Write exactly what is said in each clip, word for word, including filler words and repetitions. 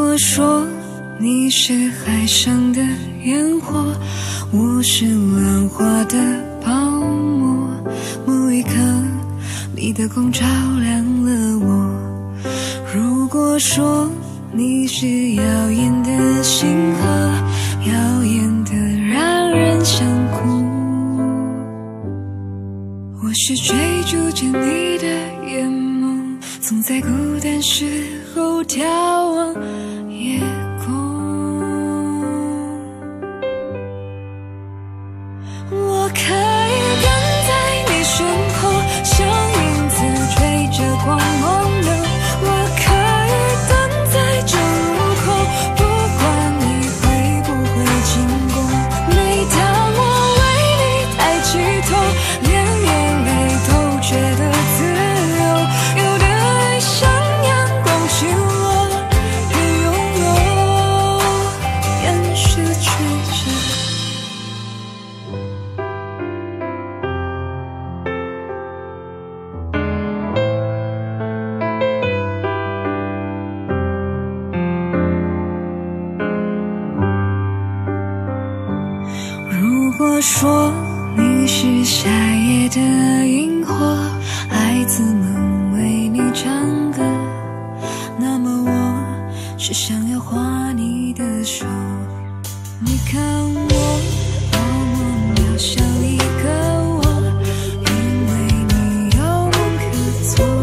果说你是海上的烟火，我是浪花的泡沫，某一刻你的光照亮了我。如果说你是耀眼的星河，耀眼的让人想哭，我是追逐着你的眼眸，总在孤单时候眺望夜空。我可以跟在你身后，像影子追着光梦游。我可以等在这路口，不管你会不会经过。每当我为你抬起头，连眼泪都觉得自由。有的爱像阳光倾落，也拥有，掩饰追着。如果说你是夏夜的萤火，孩子们为你唱歌，那么我是想要画你的手。你看我多么渺小一个我，因为你有梦可做。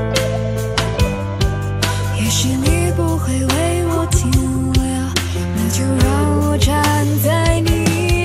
也许你不会为我停留，那就让我站在你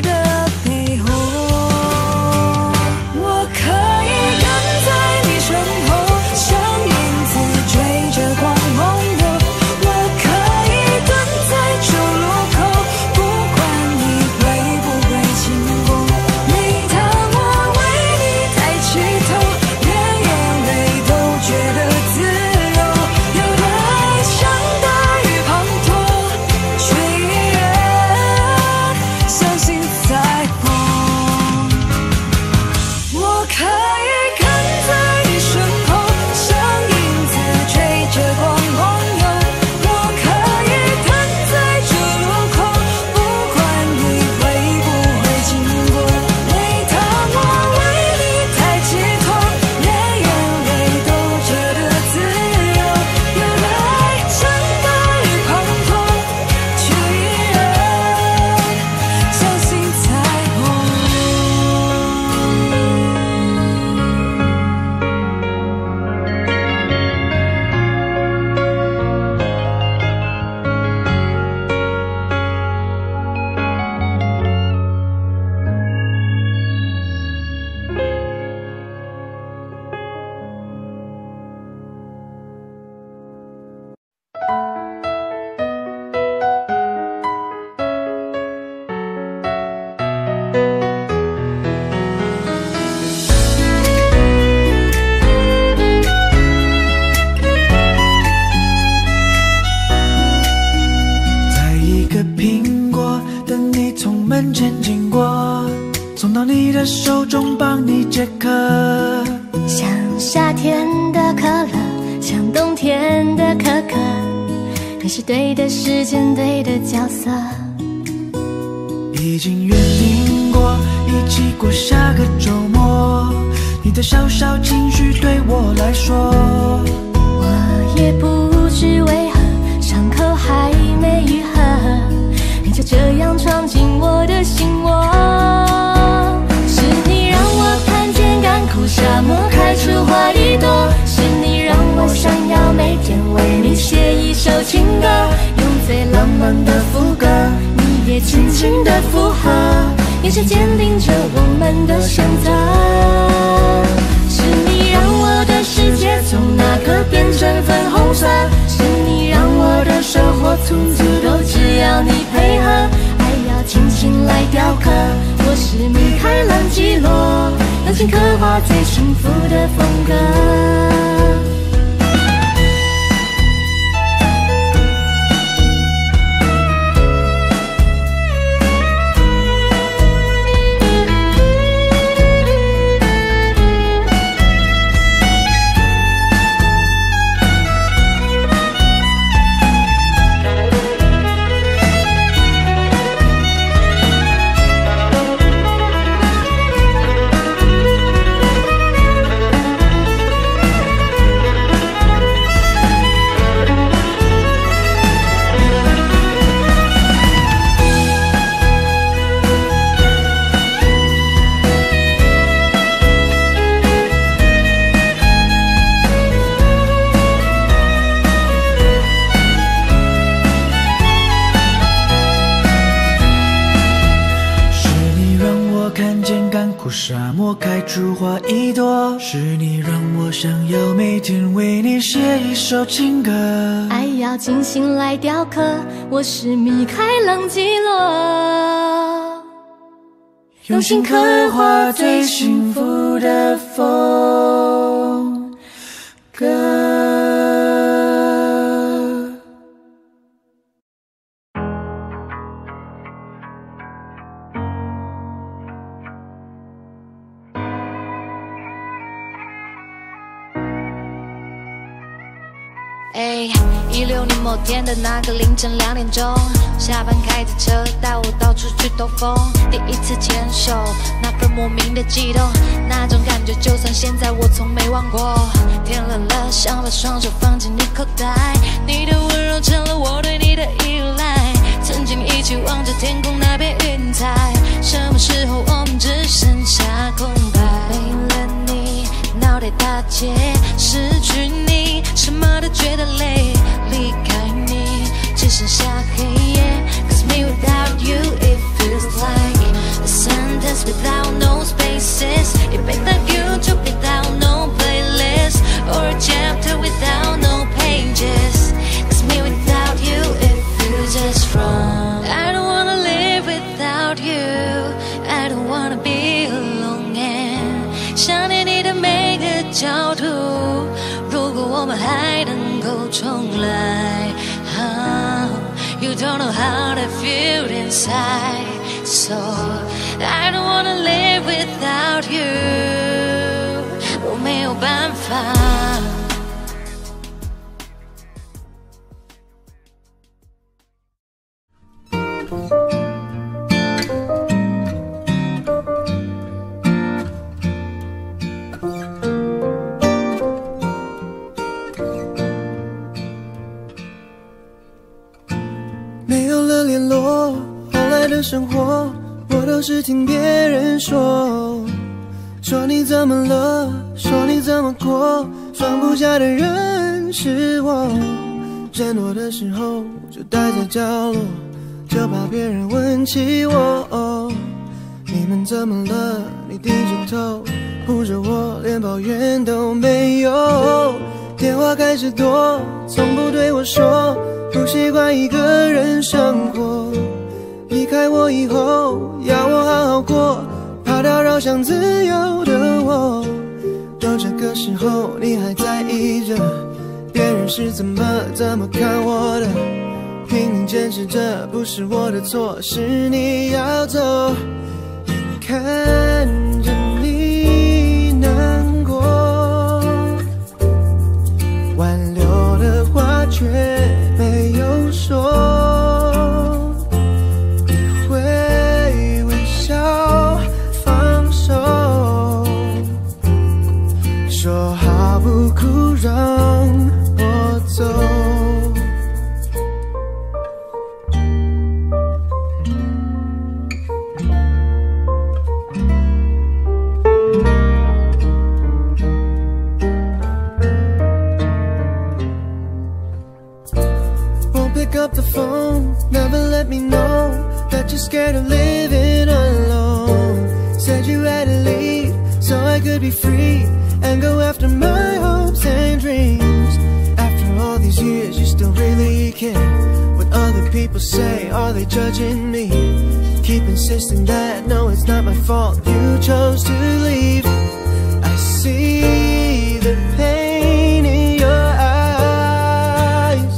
手中帮你解渴， 像夏天的可乐，像冬天的可可，你是对的时间，对的角色。 已经约定过一起过下个周末，你的小小情绪对我来说， 我也不知为何伤口还没愈合，你就这样闯进我的心窝。沙漠开出花一朵，是你让我想要每天为你写一首情歌，用最浪漫的副歌，你也轻轻的附和，眼神坚定着我们的选择。是你让我的世界从那个变成粉红色，是你让我的生活处处都只要你配合，爱要轻轻来雕刻，我是米开朗基罗，用心刻画最幸福的风格。 如花一朵，是你让我想要每天为你写一首情歌。 爱要精心来雕刻，我是米开朗基罗， 用心刻画最幸福的风格。 哎，一六年某天的那个凌晨两点钟，下班开着车带我到处去兜风，第一次牵手，那份莫名的悸动，那种感觉就算现在我从没忘过。天冷了，想把双手放进你口袋，你的温柔成了我对你的依赖，曾经一起望着天空那片云彩，什么时候我们只剩下空白？没了你，脑袋打结，失去你，什么都觉得累，离开你只剩下黑夜。 Cause me without you it feels like a sentence without no spaces, a without you to without no playlist, or a chapter without no pages. Cause me without you it feels just wrong. I don't wanna live without you, I don't wanna be alone and 想念你的每个角度，如果我们还能够重来、oh, You don't know how to feel inside, so I don't wanna live without you, 我没有办法。 没有了联络，后来的生活我都是听别人说，说你怎么了，说你怎么过，装不下的人是我，人多的时候就待在角落，就怕别人问起我，你们怎么了，你低着头护着我，连抱怨都没有，电话开始多，从不对我说不习惯一个人生活，离开我以后要我好好过，怕打扰想自由的我。到这个时候你还在意着别人是怎么怎么看我的，拼命坚持着不是我的错，是你要走，眼看着你难过，挽留的话却没有说，你会微笑放手，说好不哭让我走。Pick up the phone, never let me know that you're scared of living alone. Said you had to leave so I could be free and go after my hopes and dreams. After all these years, you still really care what other people say. Are they judging me? Keep insisting that no, it's not my fault. You chose to leave. I see the pain in your eyes.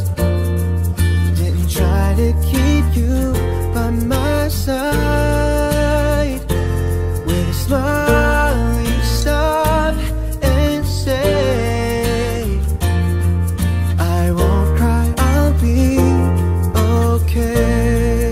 To keep you by my side, with a smile you stop and say, I won't cry, I'll be okay.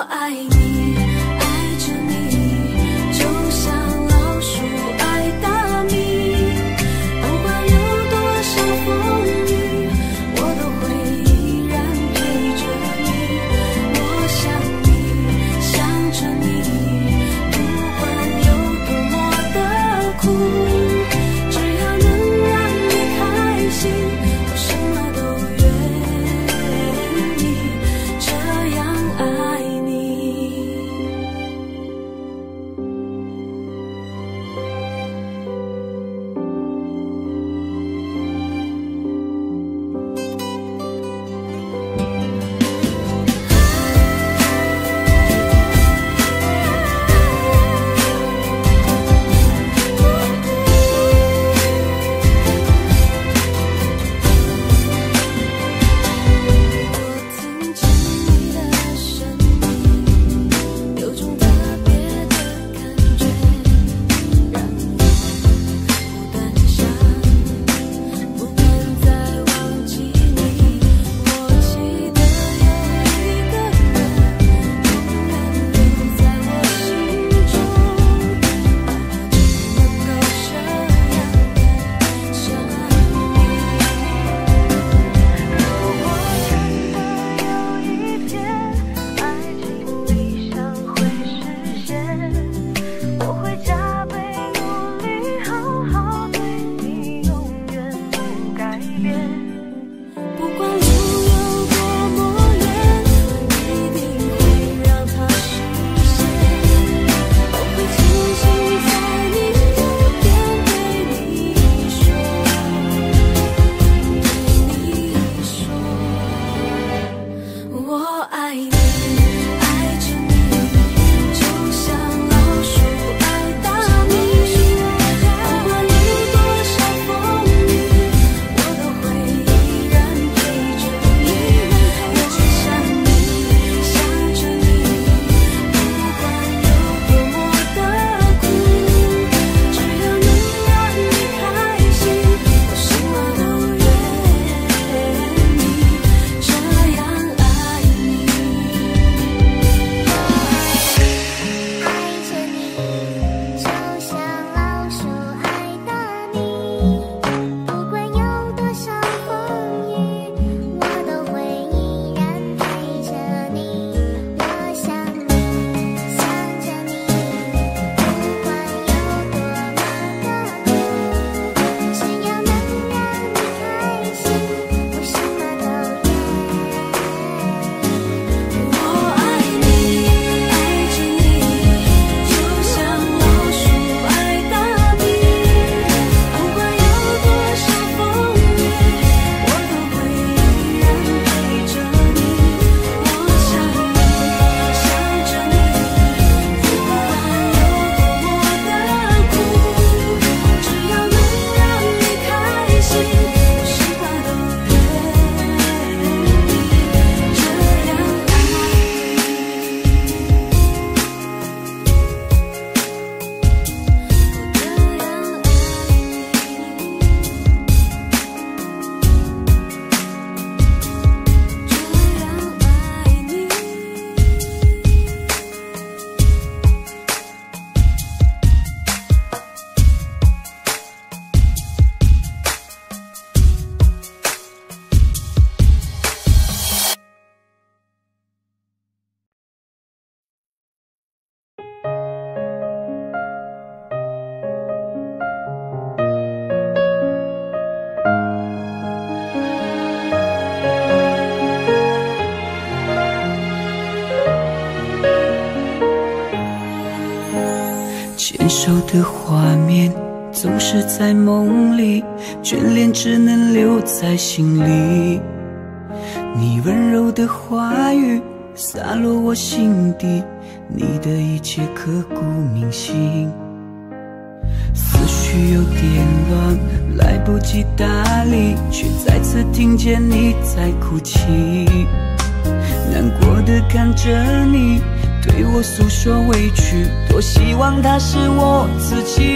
牵手的画面总是在梦里，眷恋只能留在心里。你温柔的话语洒落我心底，你的一切刻骨铭心。思绪有点乱，来不及打理，却再次听见你在哭泣。难过的看着你对我诉说委屈，多希望他是我自己。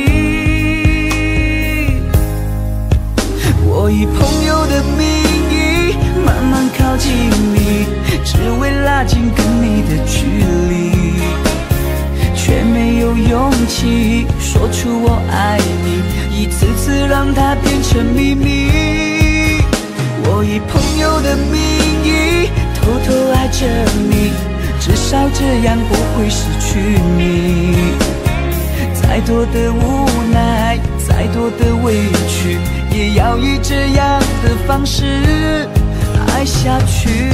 我以朋友的名义慢慢靠近你，只为拉近跟你的距离。 次次让它变成秘密。我以朋友的名义偷偷爱着你，至少这样不会失去你。再多的无奈，再多的委屈，也要以这样的方式爱下去。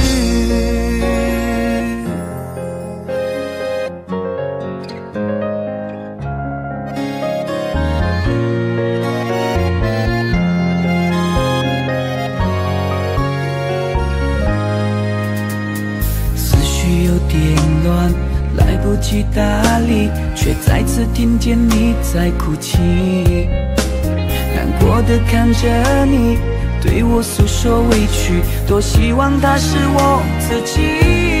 思绪有点乱，来不及打理，却再次听见你在哭泣。难过的看着你对我诉说委屈，多希望他是我自己。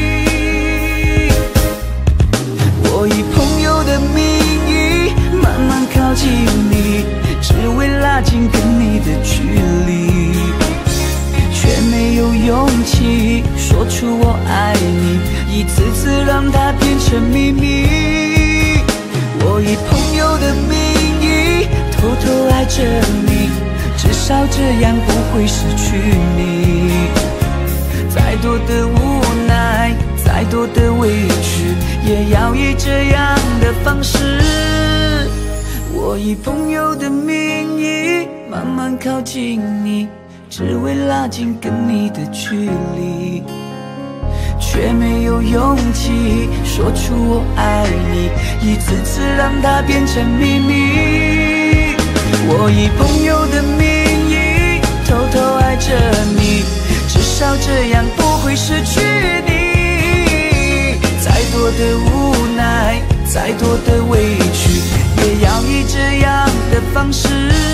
我以朋友的名义慢慢靠近你，只为拉近跟你的距离，却没有勇气说出我爱你，一次次让它变成秘密。我以朋友的名义偷偷爱着你，至少这样不会失去你。再多的无奈，再多的委屈，也要以这样的方式。我以朋友的名义慢慢靠近你，只为拉近跟你的距离，却没有勇气说出我爱你，一次次让它变成秘密。我以朋友的名义偷偷爱着你，至少这样不会失去你。再多的无奈，再多的委屈，也要以这样的方式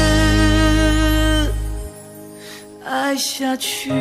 爱下去。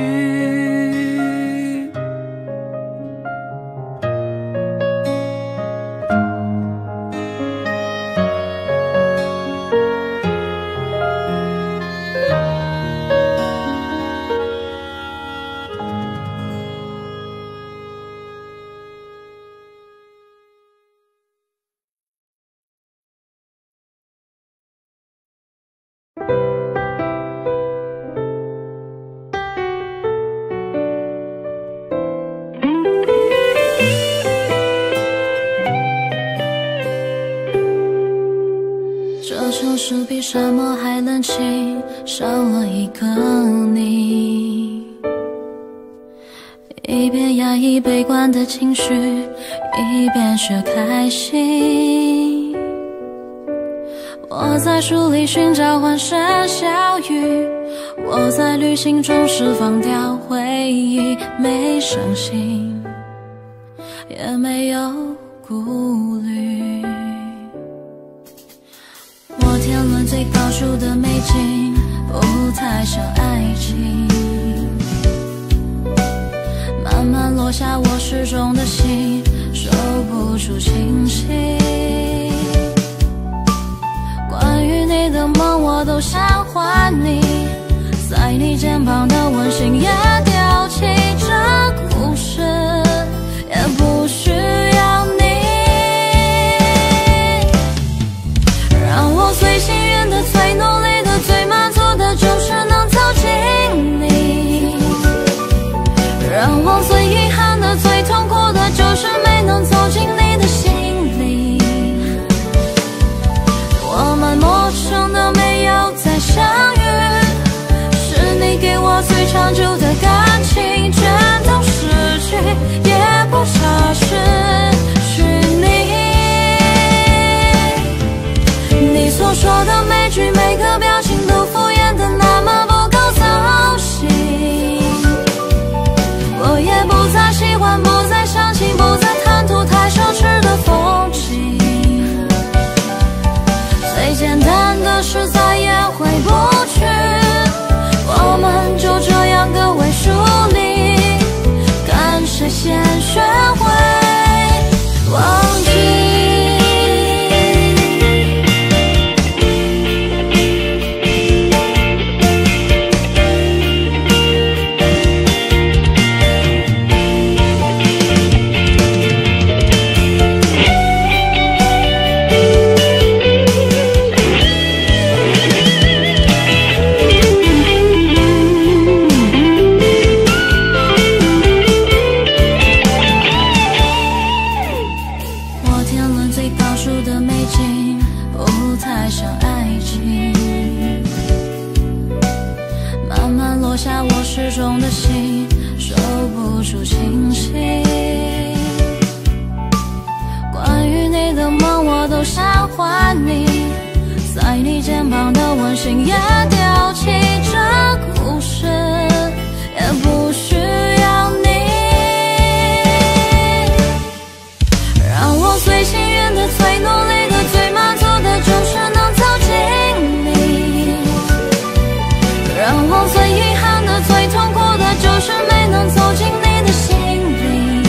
这城市比沙漠还冷清，少了一个你。一边压抑悲观的情绪，一边却开心。我在书里寻找欢声笑语，我在旅行中释放掉回忆，没伤心，也没有顾虑。我天伦最高处的美景，不太像爱情，慢慢落下我失重的心，收不住清醒。关于你的梦我都想还你，在你肩膀的温馨也丢弃，这故事也不需要你。让我最幸运的、最努力的、最满足的，就是能走进你。让我最遗憾的、最痛苦的，就是没能走进你的心里。我们陌生的没有再相遇，是你给我最你肩膀的温馨也丢弃，这故事也不需要你。让我最幸运的、最努力的、最满足的，就是能走进你。让我最遗憾的、最痛苦的，就是没能走进你的心里。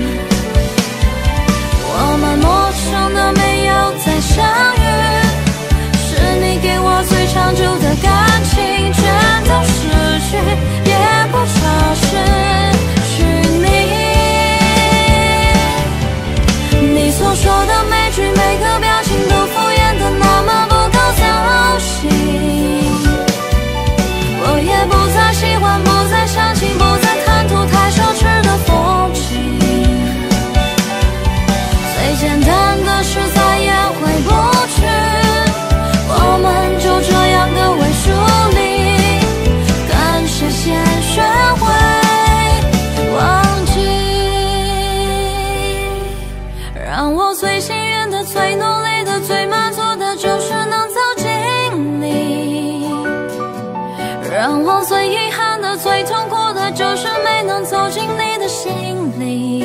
我们陌生的没有再相遇，是你给我最长久的感情，全都失去，也不差失去你。你所说的每句每个表情都敷衍的那么不够走心，我也不再喜欢，不再相信，不再贪图太奢侈的风景。最简单的事再也回不去，我们就这样各为疏离，感谢先学会忘记。让我最幸运的、最努力的、最满足的，就是能走进你。让我最遗憾的、最痛苦的，就是没能走进你的心里。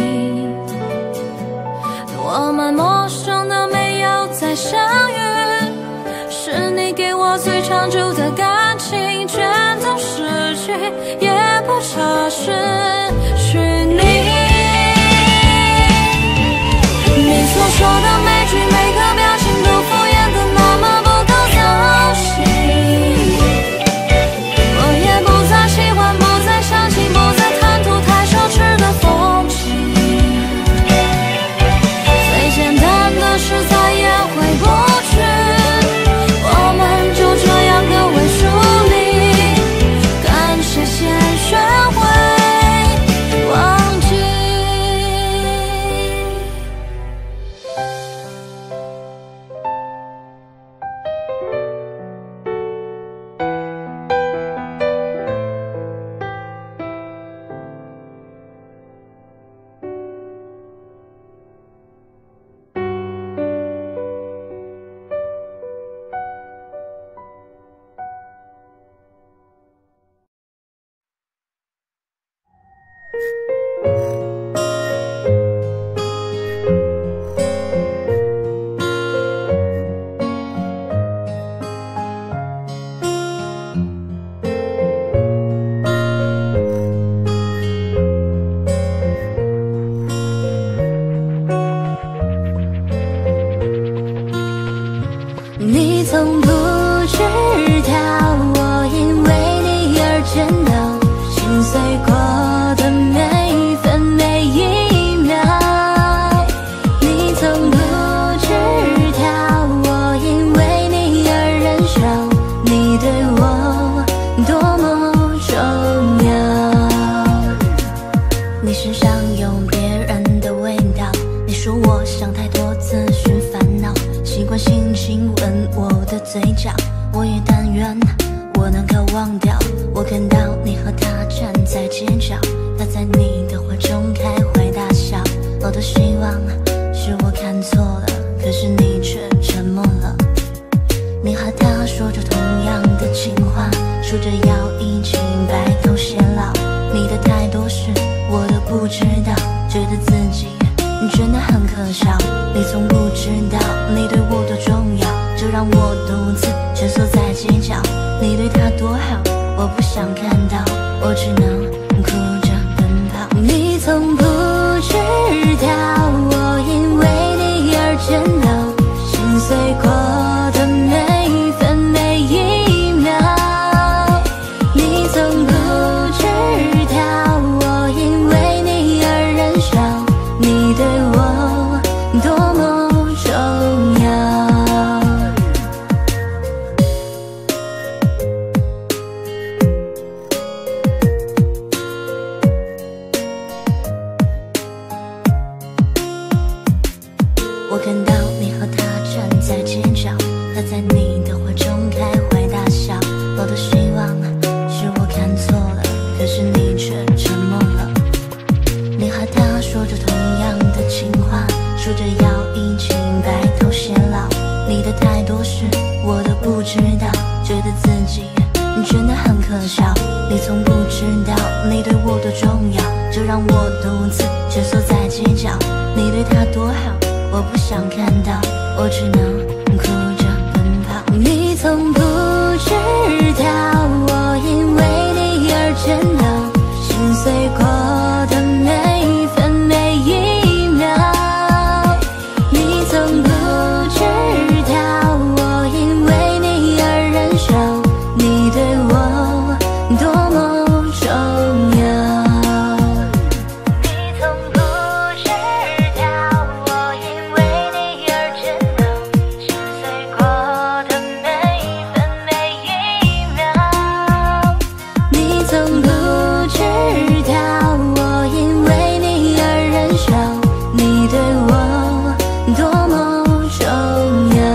我们陌生的没有再相遇，是你给我最长久的感情，全都失去，也不差失去你。你所说的每句每个表情都敷衍的那么不够走心，我也不再喜欢，不再相信，不再贪图太奢侈的风景。最简单的事再也回不去，我们就这样各为疏离，感谢先学会忘记。你从不知道，我因为你而颤抖，心碎过的每一分每一秒。你从不知道，我因为你而忍受，你对我多么重要。你身上有别人的味道，你说我想太多，自寻烦恼，习惯性亲吻我的嘴角，我也但愿我能够忘掉。我看到你和他站在街角，他在你的怀中开怀大笑。我多希望是我看错了，可是你却沉默了。你和他说着同样的情话，说着要一起白头偕老。你的太多事我都不知道，觉得自己真的很可笑。你从不知道你对我多重要，就让我独自蜷缩在街角。你对他多好，我不想看到，我只能哭着奔跑。你从不知道，我因为你而颤抖，心碎过的每一分每一秒。你从不知道，我因为你而忍受，你对我多么重要。我看到你和他站在街角，他在你的怀中开怀大笑。我多希望是我看错了，可是你却沉默了。你和他说着同样的情话，说着要一起白头偕老。你的太多事我都不知多好，我不想看到，我只能哭着奔跑。你从不知道，我因为你而颤抖，心碎过的每一分每一秒。你从不知道，我因为你而忍受，你对我多么重要。你从不知道，我因为你而颤抖，心碎过的每一分每一秒。你从不知道，我因为你而忍受，你对我多么重要。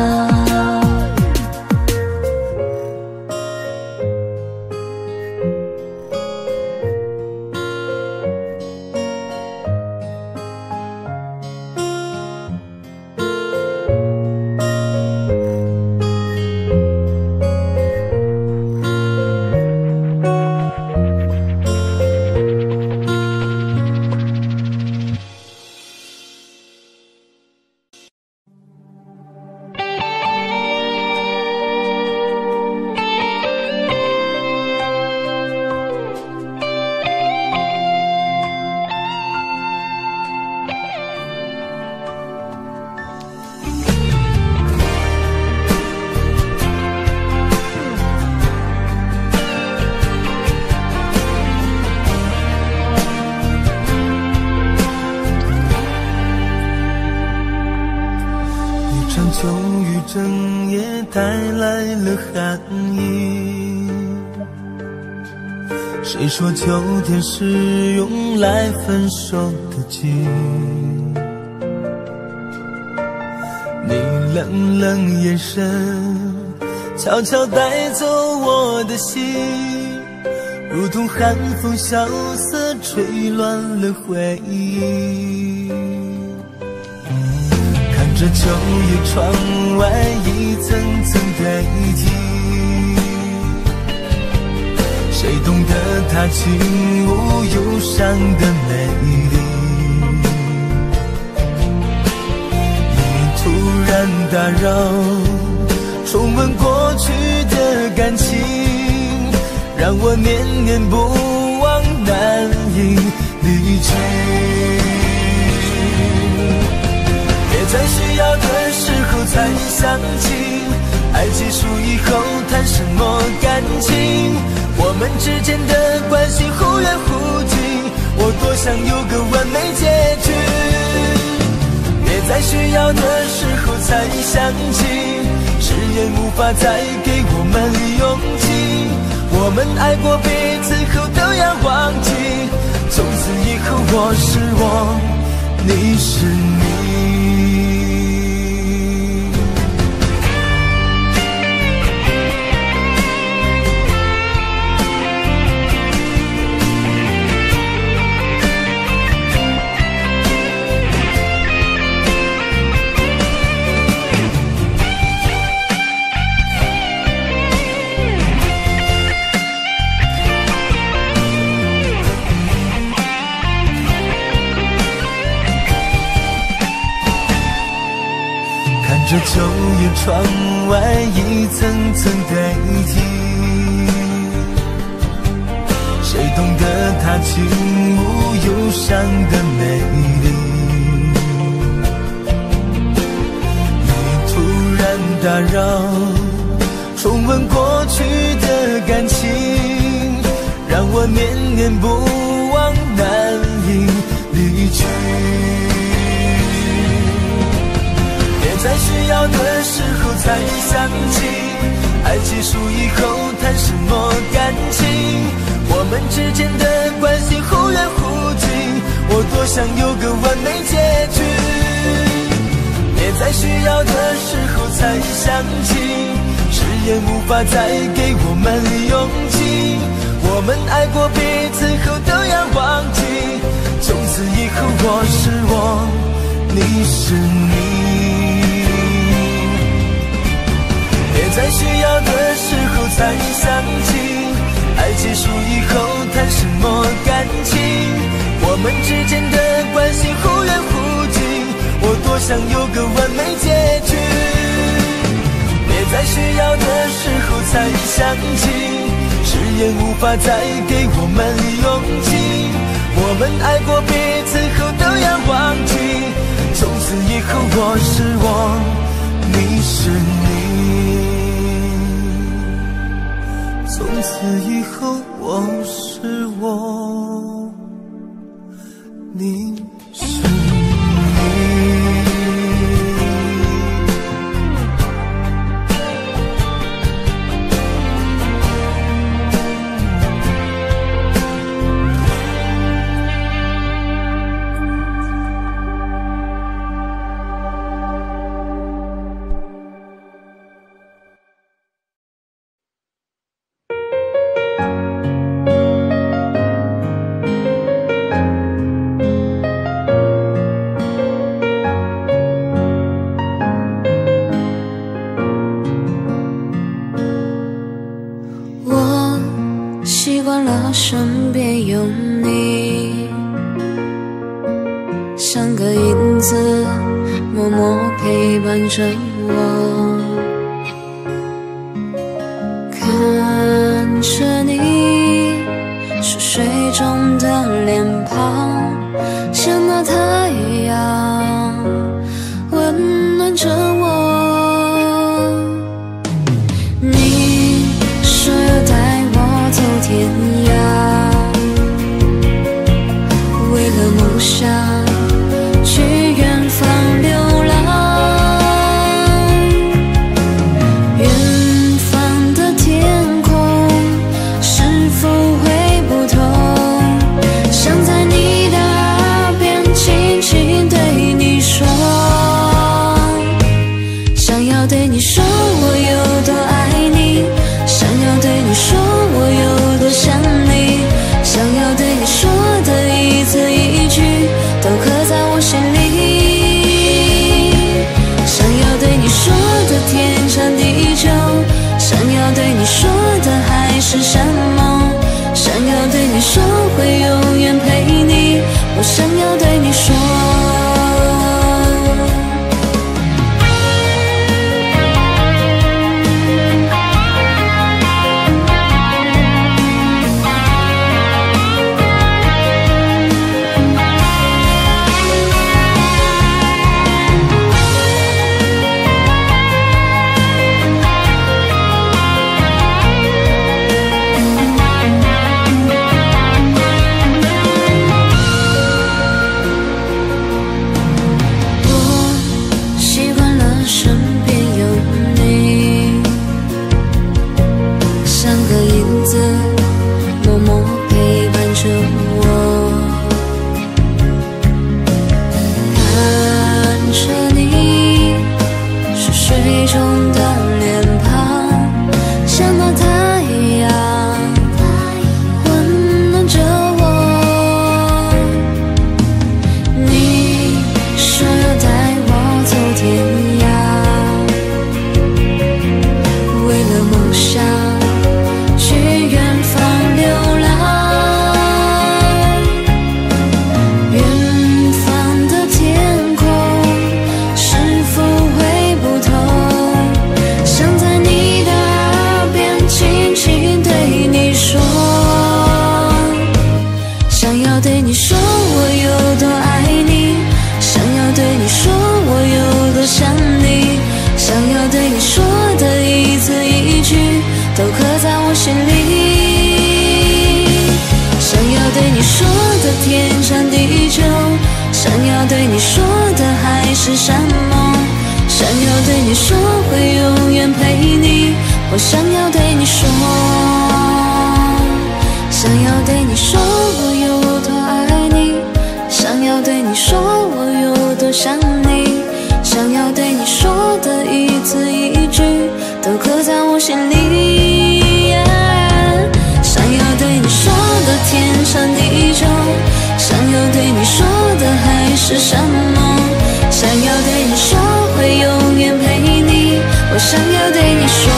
一场秋雨整夜带来了寒意，谁说秋天是用来分手的季？你冷冷眼神悄悄带走我的心，如同寒风萧瑟吹乱了回忆。看着秋叶窗外一层层堆积，谁懂得它轻舞忧伤的美丽？你突然打扰，重温过去的感情，让我念念不忘，难以离去。别在需要的时候才想起，爱结束以后谈什么感情？我们之间的关系忽远忽近，我多想有个完美结局。别在需要的时候才想起，誓言无法再给我们勇气。我们爱过彼此后都要忘记，从此以后我是我，你是你。这秋叶窗外一层层堆积，谁懂得它轻舞忧伤的美丽？你突然打扰，重温过去的感情，让我念念不忘，难以离去。在需要的时候才想起，爱结束以后谈什么感情？我们之间的关系忽远忽近，我多想有个完美结局。别在需要的时候才想起，誓言无法再给我们勇气。我们爱过彼此后都要忘记，从此以后我是我，你是你。别在需要的时候才想起，爱结束以后谈什么感情？我们之间的关系忽远忽近，我想有个完美结局，别在需要的时候才想起，誓言无法再给我们勇气，我们爱过彼此后都要忘记，从此以后我是我，你是你，从此以后我是我，你是你。 身边有你，像个影子默默陪伴着我，看着你熟睡中的脸庞，像那太阳温暖着我。你说要带我走天涯，为了梦想去远方流浪，远方的天空是否会不同，想在你的耳边轻轻对你说，想要对你说我有多爱你，想要对你说我有多想你，想要对你说的一字一句都刻在我心里，想要对你说的天长地久，想要对你说的海誓山盟，想要对你说会永远陪你，我想要对你说。我想要对你说，想要对你说我有多爱你，想要对你说我有多想你，想要对你说的一字一句都刻在我心里、yeah、想要对你说的天长地久，想要对你说的海誓山盟，想要对你说会永远陪你，我想要对你说。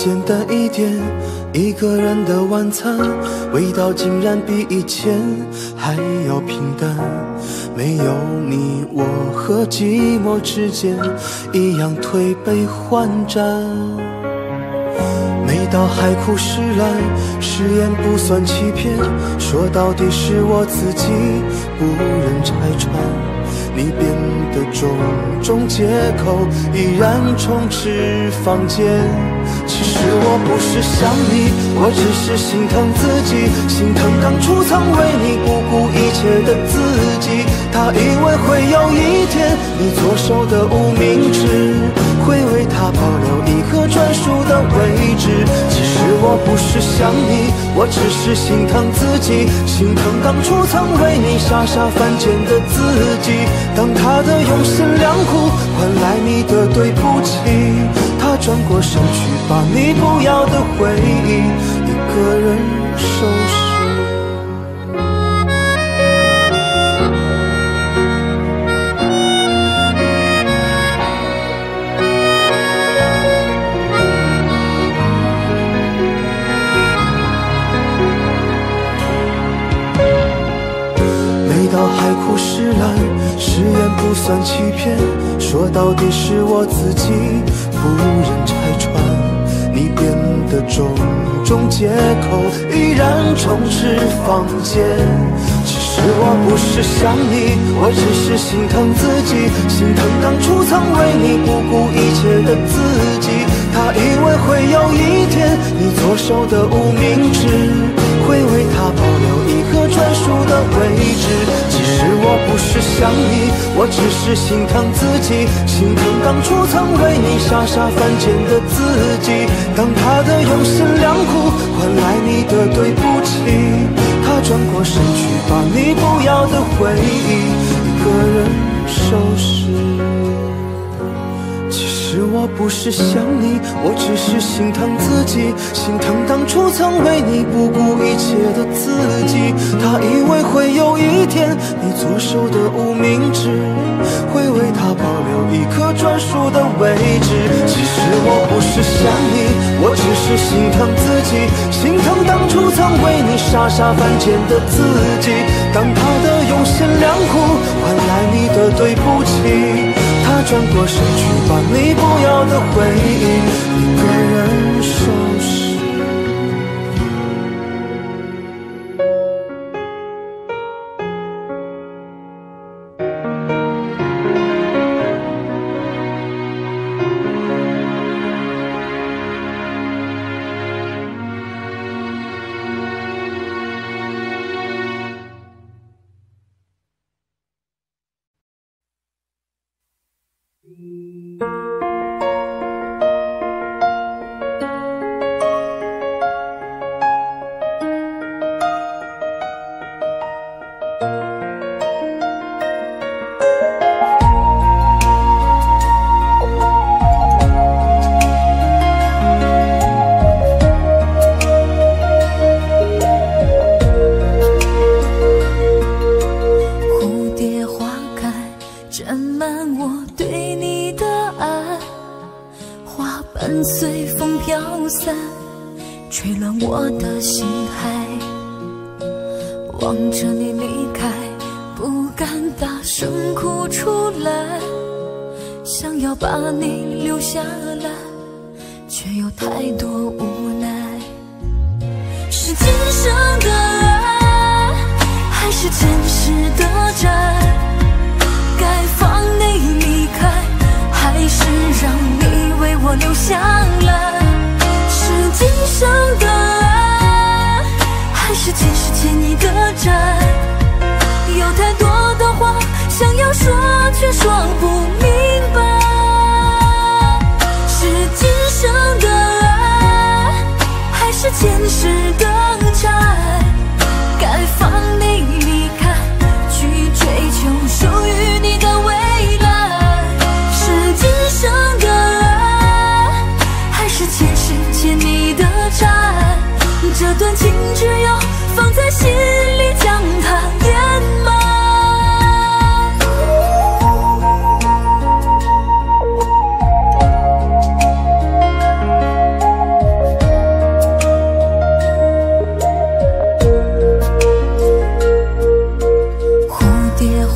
简单一点，一个人的晚餐，味道竟然比以前还要平淡。没有你，我和寂寞之间一样推杯换盏。每到海枯石烂，誓言不算欺骗，说到底是我自己不忍拆穿。你编的种种借口依然充斥房间。其实我不是想你，我只是心疼自己，心疼当初曾为你不顾一切的自己。他以为会有一天，你左手的无名指会为他保留一个专属的位置。其实我不是想你，我只是心疼自己，心疼当初曾为你傻傻犯贱的自己。当他的用心良苦换来你的对不起，他转过身去，把你不要的回忆一个人收拾。每到海枯石烂，誓言不算欺骗，说到底是我自己不忍拆穿。你编的种种借口依然充斥房间。其实我不是想你，我只是心疼自己，心疼当初曾为你不顾一切的自己。他以为会有一天，你左手的无名指会为他保留一个专属的位置。其实我不是想你，我只是心疼自己，心疼当初曾为你傻傻犯贱的自己。当他的用心良苦换来你的对不起，他转过身去，把你不要的回忆一个人收拾。其实我不是想你，我只是心疼自己，心疼当初曾为你不顾一切的自己。他以为会有一天，你左手的无名指会为他保留一颗专属的位置。其实我不是想你，我只是心疼自己，心疼当初曾为你傻傻犯贱的自己。当他的用心良苦换来你的对不起，他转过身去，把你不要的回忆一个人收拾。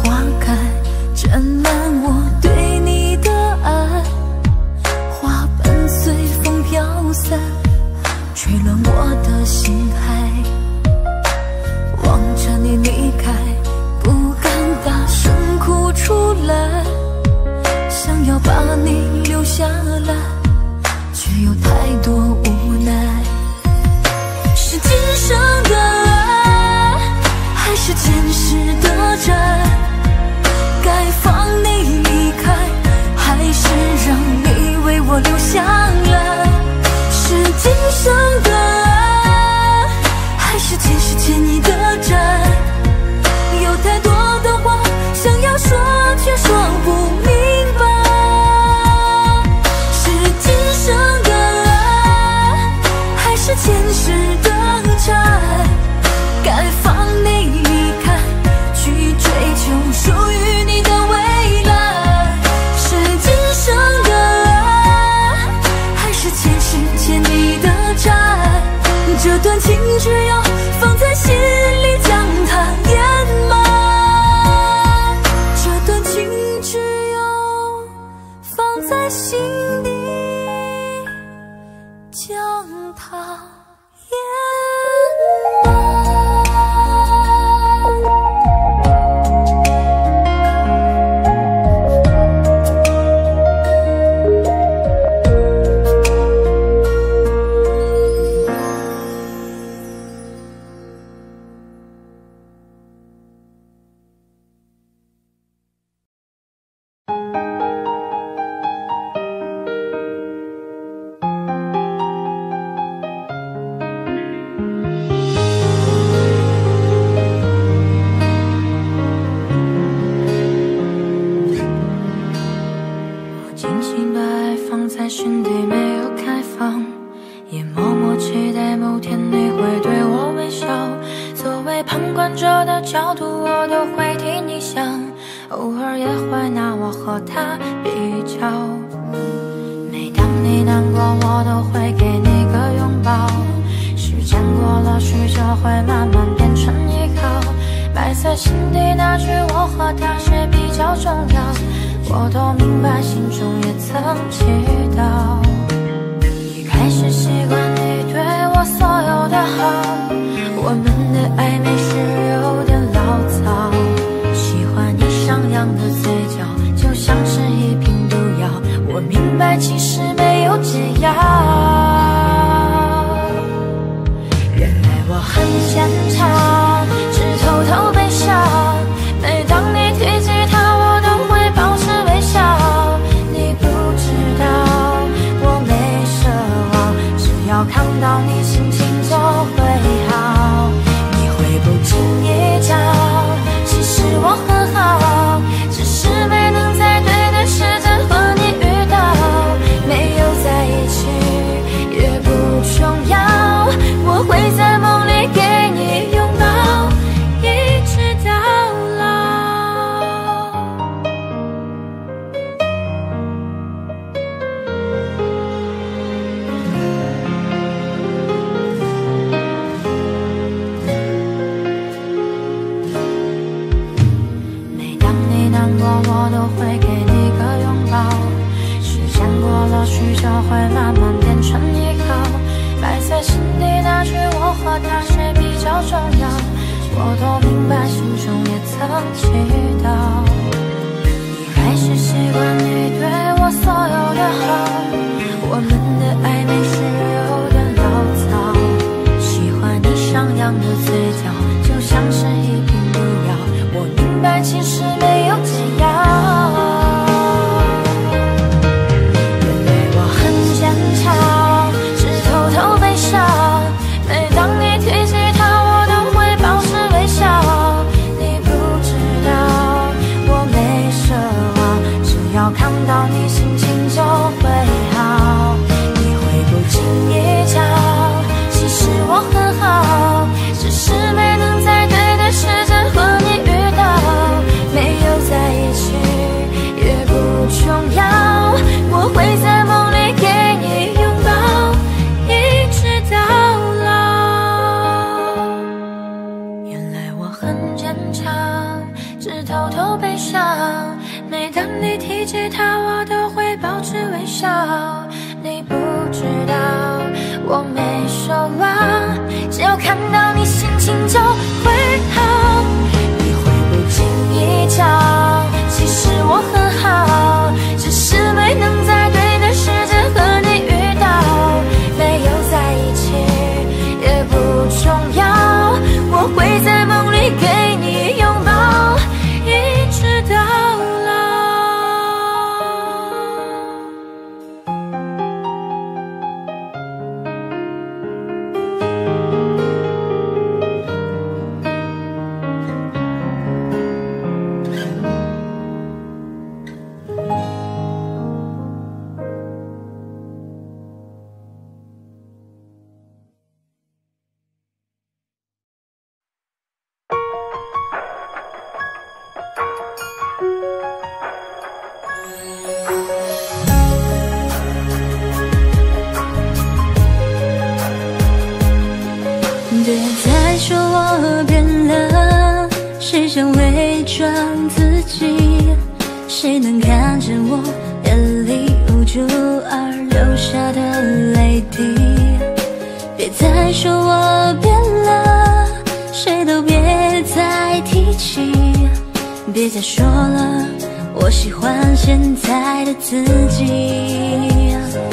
花开，沾满我对你的爱。花瓣随风飘散，吹乱我的心海。望着你离开，不敢大声哭出来，想要把你留下来，却有太多无奈。是今生的爱，还是前世的债？该放你离开，还是让你为我留下来？是今生的爱，还是前世欠你的债？有太多的话想要说，却说不明白。是今生的爱，还是前世的债？该放你离开，去追求属于你的未来。是今生的爱，还是前世欠你的债？这段情只要放在心里，将它掩埋。这段情只有放在心里，将它掩埋。 只是没能在对的时间和你遇到，没有微笑，每当你提起他，我都会保持微笑。你不知道我没奢望，只要看到你心情就会好。你会不经意讲，其实我很好，只是没能在对的时间和你遇到。没有在一起也不重要，我会在梦里给你拥抱，一直到老。别再说我变了，谁想伪装自己？谁能看见我眼里无助而流下的泪滴？别再说我变了，谁都别再提起。别再说了，我喜欢现在的自己。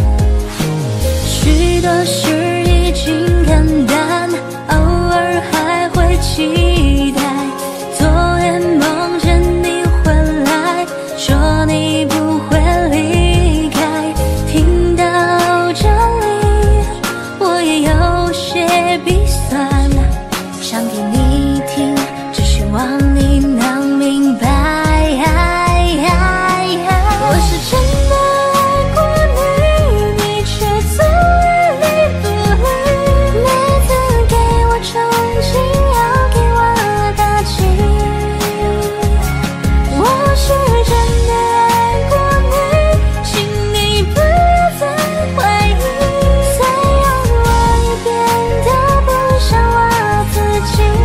许多事已经看淡，偶尔还会期待。昨夜梦见你回来，说你不会离开。听到这里，我也有些鼻酸，想给你听，只希望你能明白。我是真的爱过你，你却总爱理不理。每次给我憧憬，要给我打击。我是真的爱过你，请你不要再怀疑。虽然我也变得不像我自己。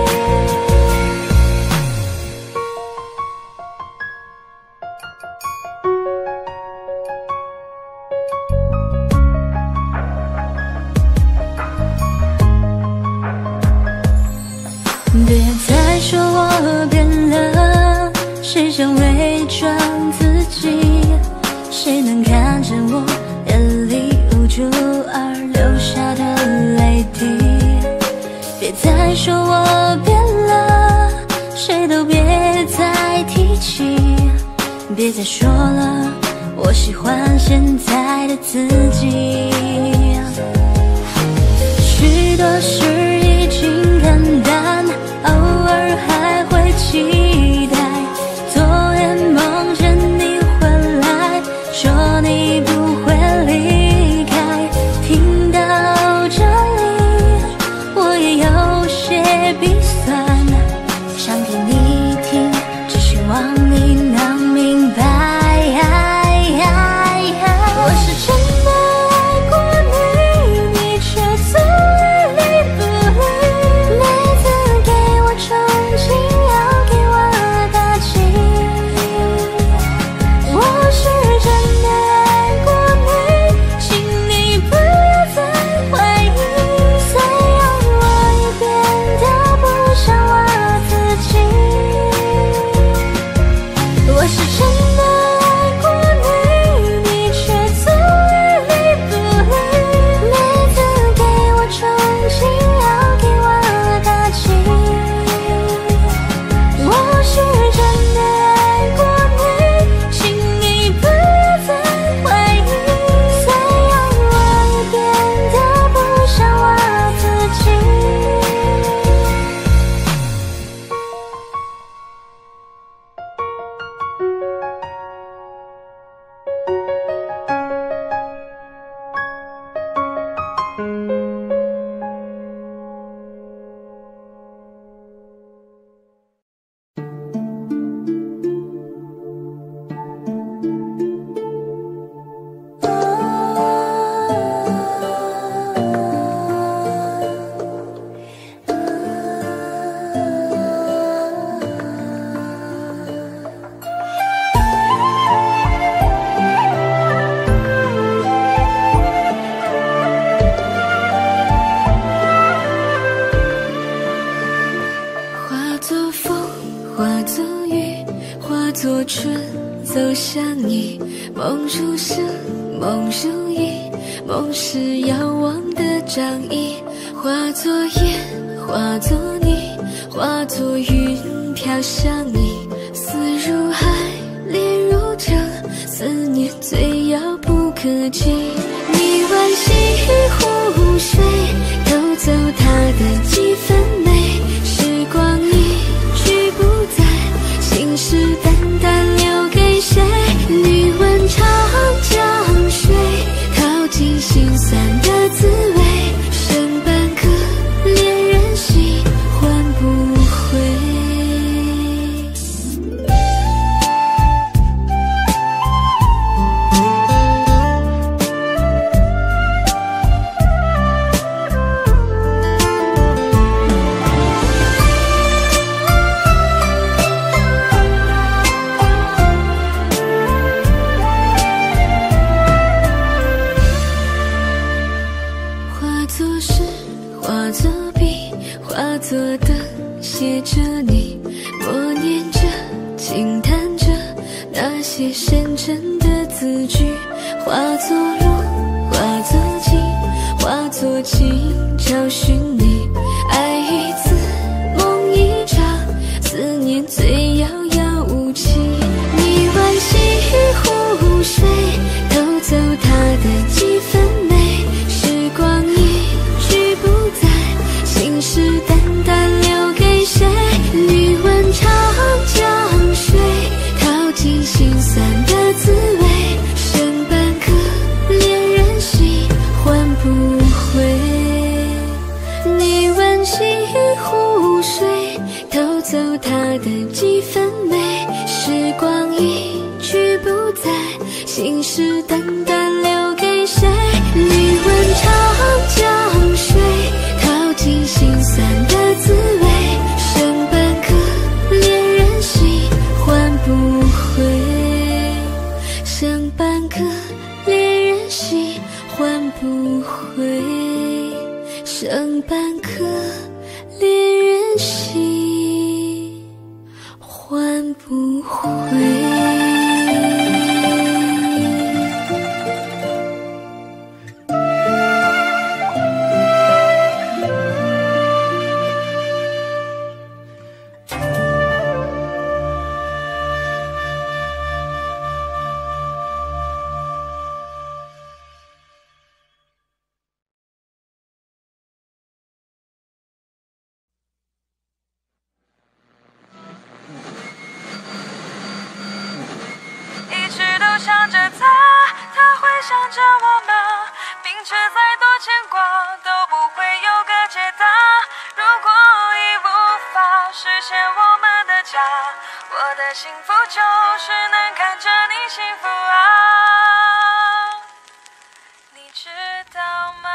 别再说我变了，谁想伪装自己？谁能看见我眼里无助而流下的泪滴？别再说我变了，谁都别再提起。别再说了，我喜欢现在的自己。许多事已经看淡，偶尔还会期待。昨夜梦见你回来，说你不会离开。听到这里，我也有些鼻酸，想给你听，只希望你能明白。我是真的爱过你，你却总爱理不理。 雨，化作春走向你。梦如声，梦如影，梦是遥望的掌印。化作烟，化作泥，化作云飘向你。思如海，恋如城，思念最遥不可及。你惋惜湖水，偷走它的几分美。时光一去不再，心事淡淡留给谁？你问长江水，淘尽心酸的滋味。剩半颗恋人心，换不回。化作灯写着你，默念着，轻弹着那些深沉的字句。化作路，化作景，化作情，找寻你。爱一次，梦一场，思念最遥遥无期。你惋惜湖水，偷走它的几分美。时光一去不再，心事淡淡留给谁？你问长江水，淘尽心酸的滋味。剩半颗恋人心，换不回。你惋惜湖水，偷走它的几分美。时光一去不再，心事淡淡留给谁？你问长江水，淘尽心酸的滋味。剩半颗恋人心，换不回。剩半颗恋人心，换不回。剩半颗恋人心，换不回。 想着他，他会想着我们，明知再多牵挂都不会有个解答。如果已无法实现我们的家，我的幸福就是能看着你幸福啊，你知道吗？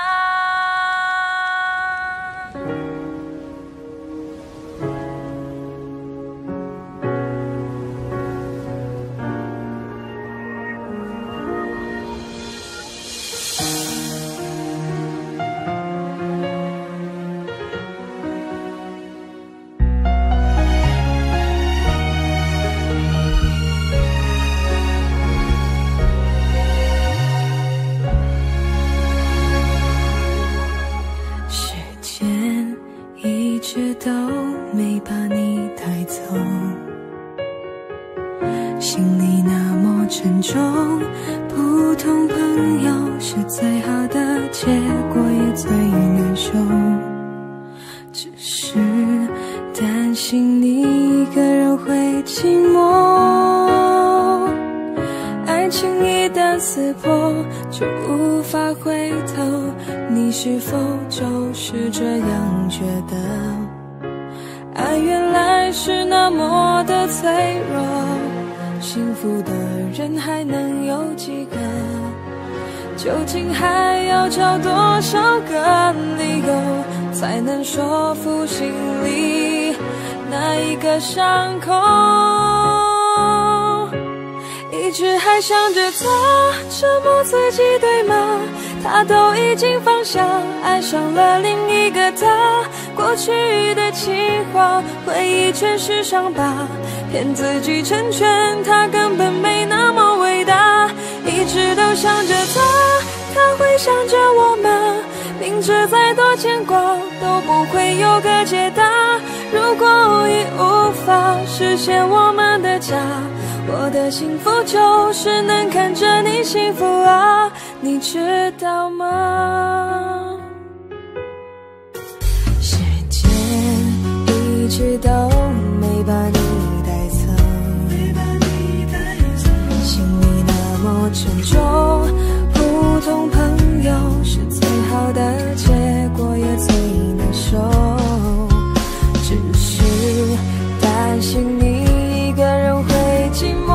都没把你带走，心里那么沉重。普通朋友是最好的结果，也最难受。只是担心你一个人会寂寞，爱情一旦撕破就无法回头。你是否就是这样觉得？爱原来是那么的脆弱，幸福的人还能有几个？究竟还要找多少个理由，才能说服心里那一个伤口？一直还想着他，折磨自己对吗？他都已经放下，爱上了另一个他。过去的情话，回忆全是伤疤， 骗自己成全，他根本没那么伟大。一直都想着他，他会想着我吗？明知再多牵挂都不会有个解答。如果已无法实现我们的家，我的幸福就是能看着你幸福啊，你知道吗？时间一直都没把你带走，心里那么沉重，普通朋友是最好的结果，也最难受。只是担心你一个人会寂寞，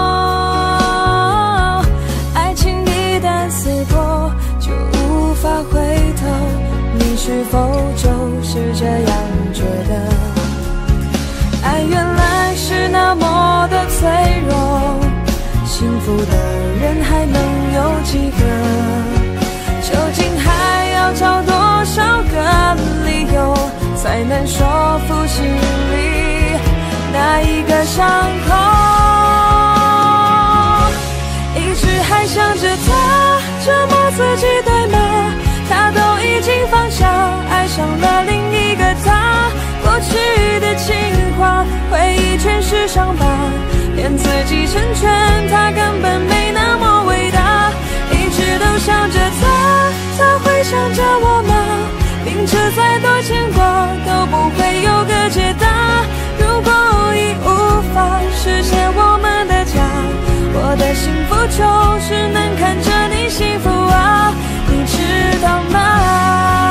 爱情一旦撕破就无法回头，你是否就是这样觉得？爱原来是那么的脆弱，幸福的人还能有几个？究竟还要找多少个理由，才能说服心里那一个伤口？一直还想着他，折磨自己对吗？他都已经放下，爱上了另一个他。过去的情话，回忆全是伤疤，骗自己成全，他根本没那么伟大。一直都想着他，他会想着我吗？明知再多牵挂都不会有个解答。如果已无法实现我们的家，我的幸福就是能看着你幸福啊，你知道吗？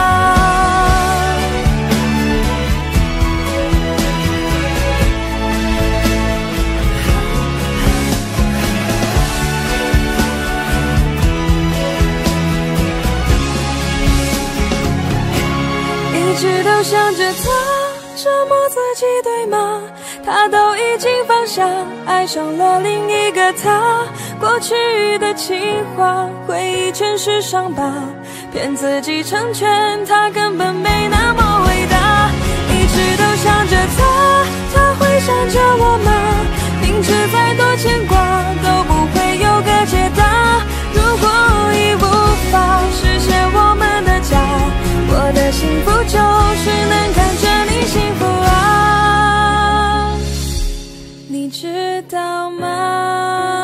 一直都想着他，折磨自己对吗？他都已经放下，爱上了另一个他。过去的情话，回忆全是伤疤，骗自己成全，他根本没那么伟大。一直都想着他，他会想着我吗？明知再多牵挂都不会有个解答。如果已无法实现我们的家，我的幸福就是能看着你幸福啊，你知道吗？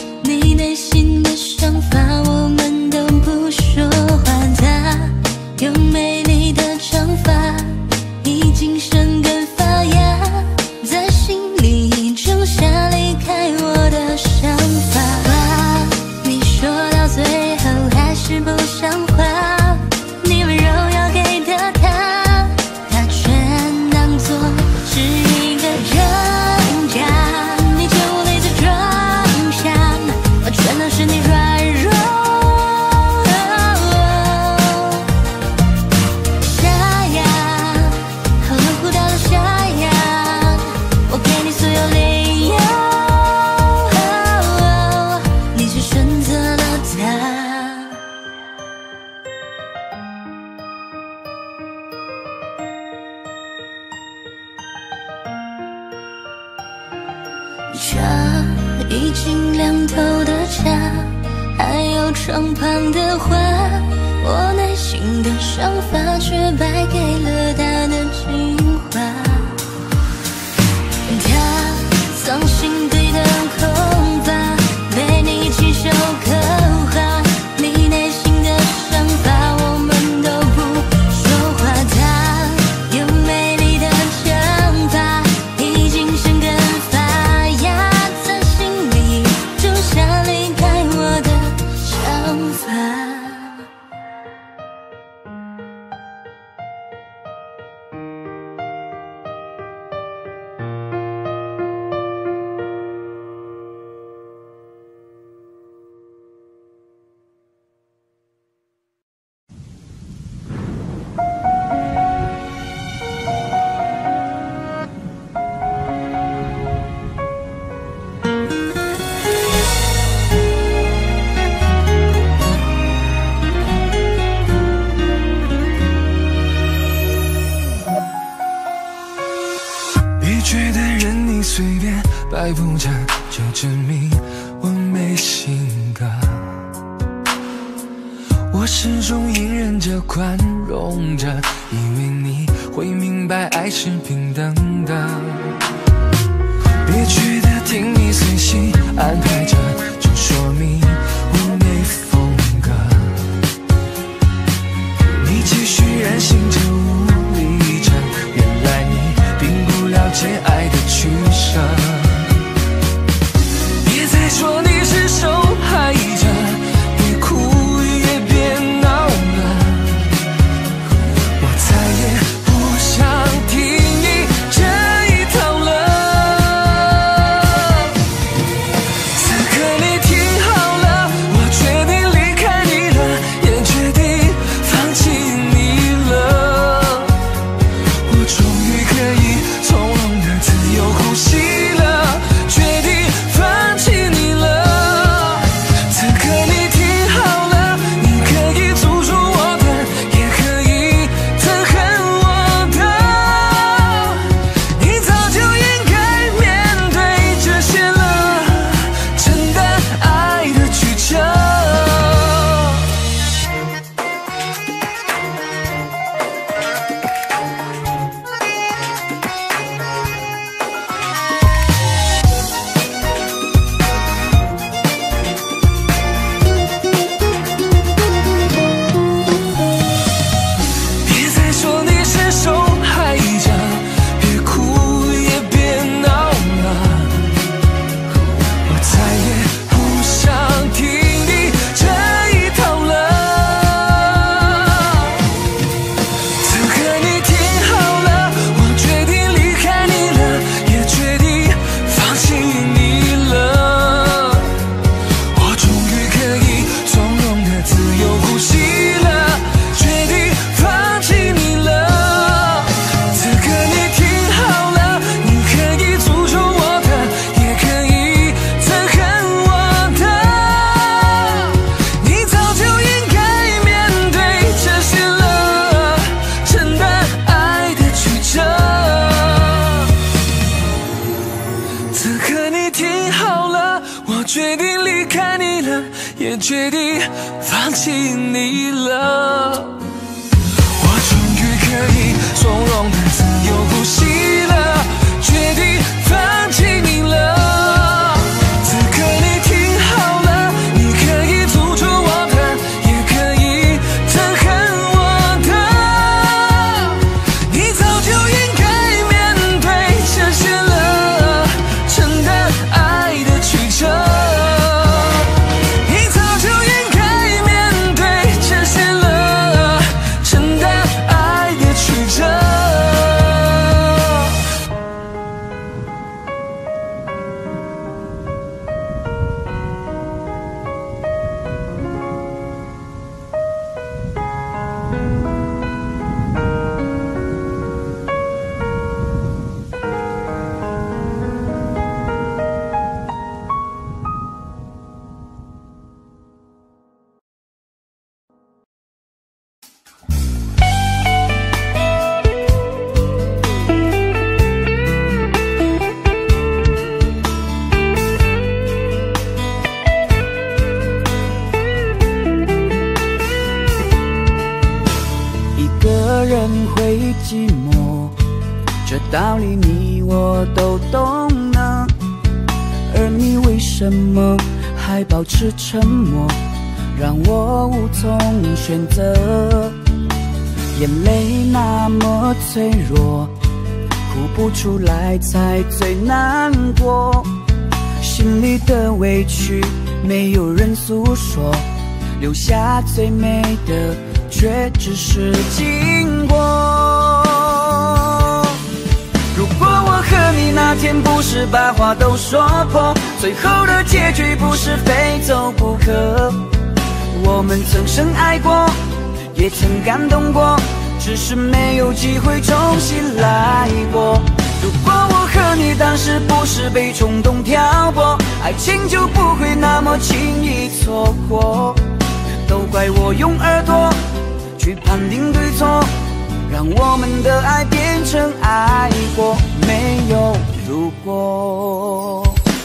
有茶已经凉透的茶，还有窗旁的花，我内心的想法却败给了他的情话。他藏心底的空乏，被你亲手刻画，你内心的想法我们都不说话。他有美丽的长发，已经生根发芽，在心里种下离开我的想法。 一句的任你随便摆布着，就证明我没性格。我始终隐忍着，宽容着，以为你会明白爱是平等的。别觉得听你随心安排着，就说明我没风格。你继续任性着，无理着，原来你并不了解爱的取舍。别再说你是受害者，别哭也别闹了，我再也不想听你这一套了。此刻你听好了，我决定离开你了，也决定放弃你了，我终于可以从容的自由呼吸了，决定放弃你了。此刻你听好了，你可以诅咒我的，也可以憎恨我的，你早就应该面对这些了，承担爱的曲折。别再说你是受害者，别哭也别闹了，我再也不想听你这一套了。此刻你听好了，我决定离开你了，也决定放弃你了，我终于可以从容的自由呼吸了，决定放弃你了。此刻你听好了，你可以诅咒我的，也可以憎恨我的，你早就应该面对这些了，承担爱的曲折。此刻你听好了，我决定离开你了，也决定放弃你了，我终于可以从容的自由呼吸了，决定放弃你了。此刻你听好了，你可以诅咒我的，也可以憎恨我的，你早就应该面对这些了，承担爱的曲折。你早就应该面对这些个人会寂寞，这道理你我都懂呢。而你为什么还保持沉默，让我无从选择？眼泪那么脆弱，哭不出来才最难过。心里的委屈没有人诉说，留下最美的却只是经过。如果我和你那天不是把话都说破，最后的结局不是非走不可。我们曾深爱过，也曾感动过，只是没有机会重新来过。如果我和你当时不是被冲动挑拨，爱情就不会那么轻易错过。都怪我用耳朵去判定对错，让我们的爱变成爱过，没有如果。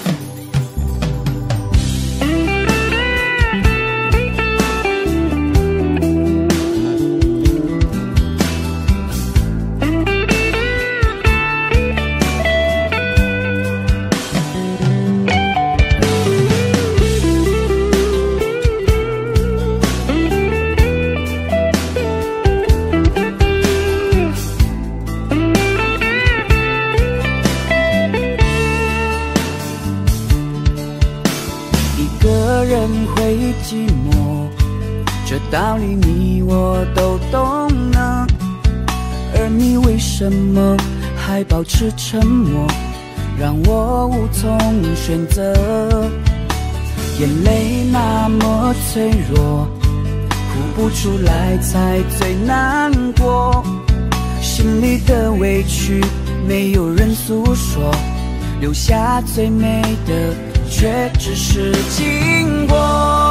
寂寞，这道理你我都懂呢。而你为什么还保持沉默，让我无从选择？眼泪那么脆弱，哭不出来才最难过。心里的委屈没有人诉说，留下最美的却只是经过。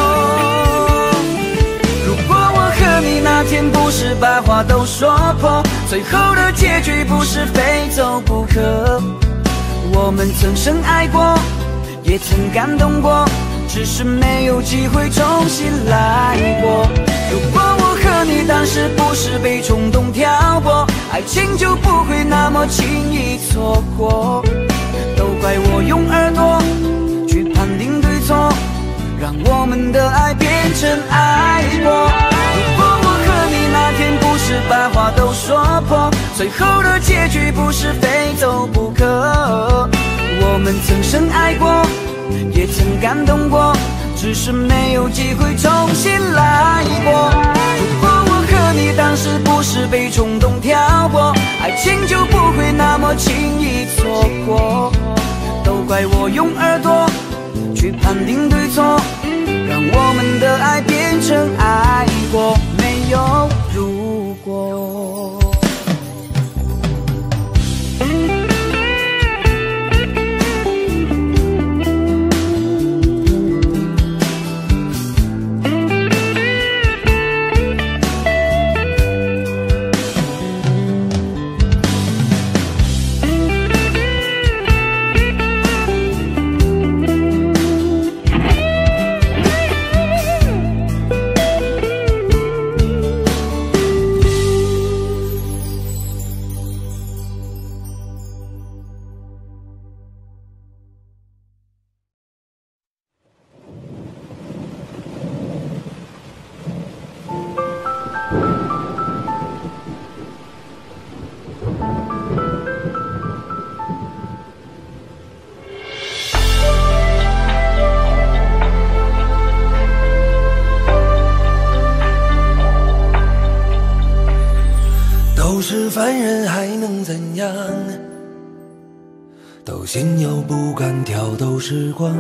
如果我和你那天不是把话都说破，最后的结局不是非走不可。我们曾深爱过，也曾感动过，只是没有机会重新来过。如果我和你当时不是被冲动挑拨，爱情就不会那么轻易错过。都怪我用耳朵去判定对错，让我们的爱变成爱过。如果我和你那天不是把话都说破，最后的结局不是非走不可。我们曾深爱过，也曾感动过，只是没有机会重新来过。如果我和你当时不是被冲动挑拨，爱情就不会那么轻易错过。都怪我用耳朵去判定对错，让我们的爱变成爱过，没有如果。 都是凡人还能怎样？都心有不甘挑逗时光，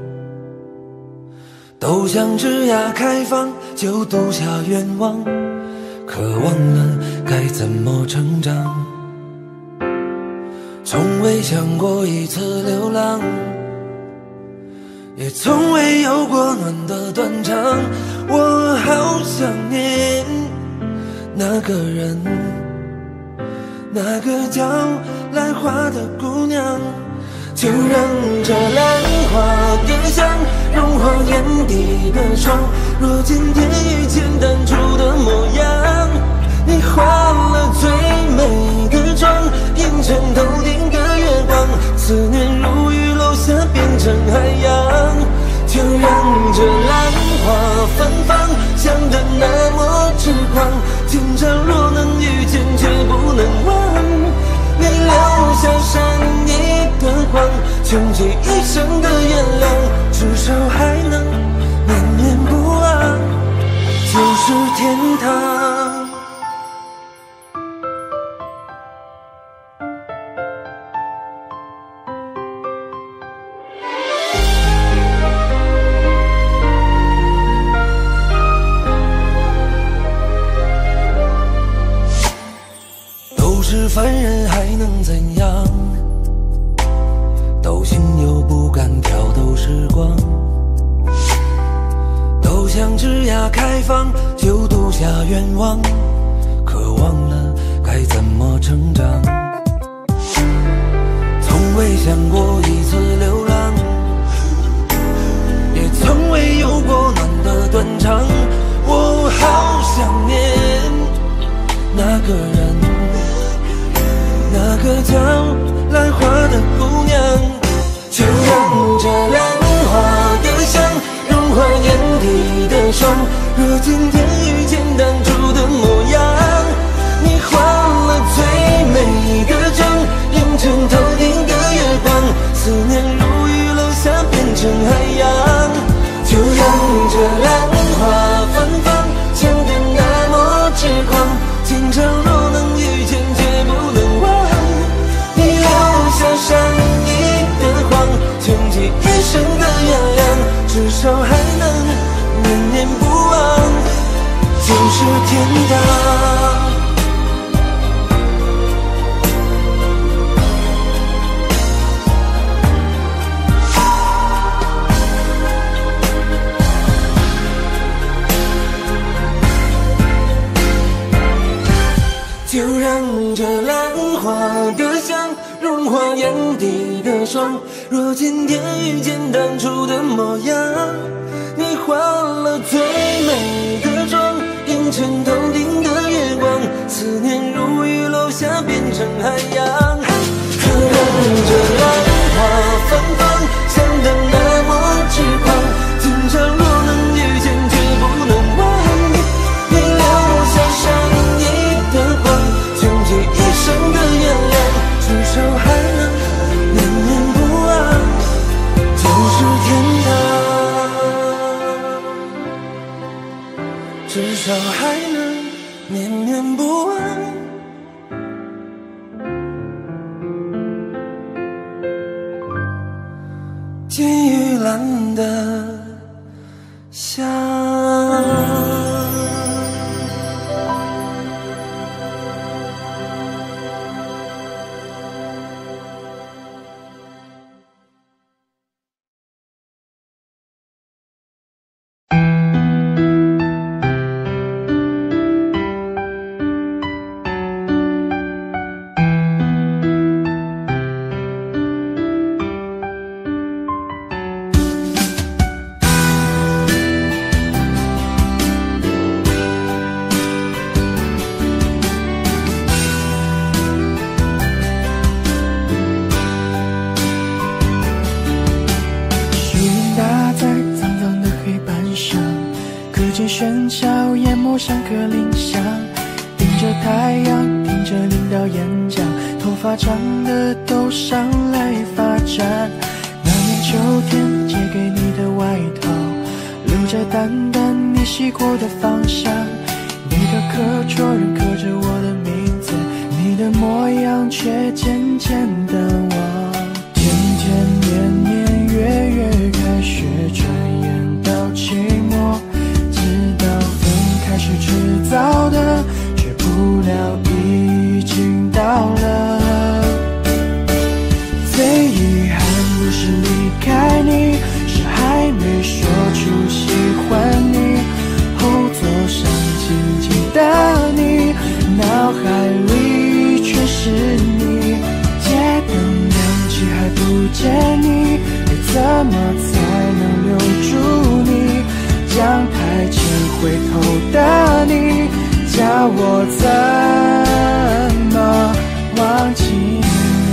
都想枝桠开放就赌下愿望，可忘了该怎么成长。从未想过一次流浪，也从未有过暖的断肠。我好想念那个人，那个叫兰花的姑娘，就让这兰花丁香融化眼底的霜。若今天遇见当初的模样， 你化了最美的妆，映成头顶的月光，思念如雨楼下变成海洋，就让这兰花芬芳，想得那么痴狂，今朝若能遇见却不能忘，你留下善意的谎，穷极一生的原谅，至少还能念念不忘，就是天堂。都是凡人还能怎样？都心有不甘挑逗时光，都想枝桠开放就赌下愿望，可忘了该怎么成长。从未想过一次流浪，也从未有过暖的断肠，我好想念那个人，那个叫兰花的姑娘，就让这兰花的香融化眼底的霜。若今天遇见当初的模样，你化了最美的妆，映成头顶的月光，思念如雨楼下变成海洋，就让这兰花芬芳，想得那么痴狂，今朝若能遇见却不能忘，你留下善意的谎，穷极一生的原谅，至少还能念念不忘，就是天堂。就让这兰花的香融化眼底的霜。若今天遇见当初的模样，你化了最美的妆，映成头顶的月光，思念如雨楼下变成海洋。可让这兰花芬芳，想得那么痴狂，今朝若能遇见却不能忘，你留下善意的谎，穷极一生的原谅，至少还能念念不忘，就是天堂，至少还能念念不忘，金玉兰的香。 喧嚣淹没上课铃响，盯着太阳，听着领导演讲，头发长的都上来发展。那年秋天借给你的外套，留着淡淡你洗过的芳香。你的课桌仍刻着我的名字，你的模样却渐渐淡忘。天天年年月月，开学转眼到期末，是迟早的，却不料已经到了。最遗憾不是离开你，是还没说出喜欢你。后座上静静的你，脑海里却是你。街灯亮起还不见你，该怎么才能留住你？讲台前回头的你，讲我怎么忘记你？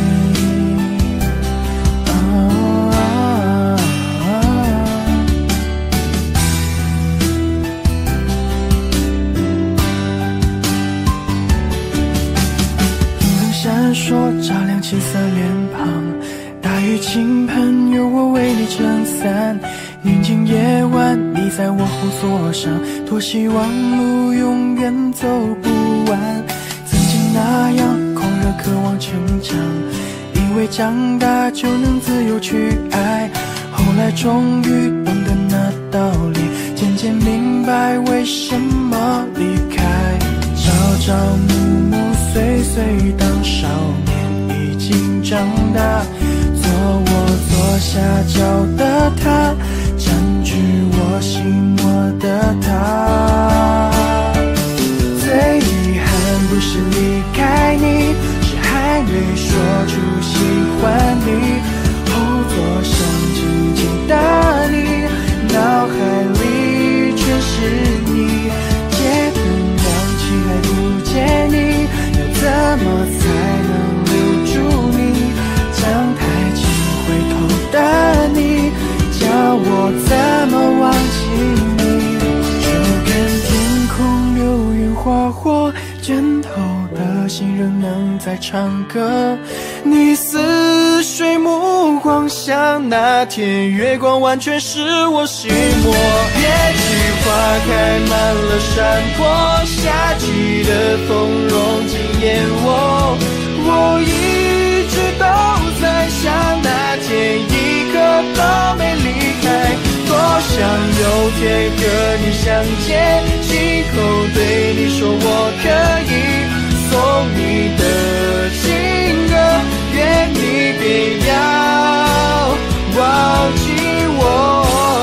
银灯闪烁，照亮青色脸庞，大雨倾盆，有我为你撑伞。宁静夜晚，你在我后座上，多希望路永远走不完。曾经那样狂热渴望成长，以为长大就能自由去爱，后来终于懂得那道理，渐渐明白为什么离开。朝朝暮暮岁岁，当少年已经长大，做我左下角的他，占据我心窝的他。最遗憾不是离开你，是还没说出喜欢你，后座上静静的你，脑海里全是你，街灯亮起还不见你，要怎么才能留住你？将太近回头的你，叫我怎么忘记你？就看天空流云划过，枕头的心仍能在唱歌。你似水目光像那天月光，完全是我心魔。也许花开满了山坡，夏季的风融进眼窝。我一直都在想，那天一刻都没离开，多想有天和你相见，亲口对你说我可以送你的情歌，愿你别要忘记我。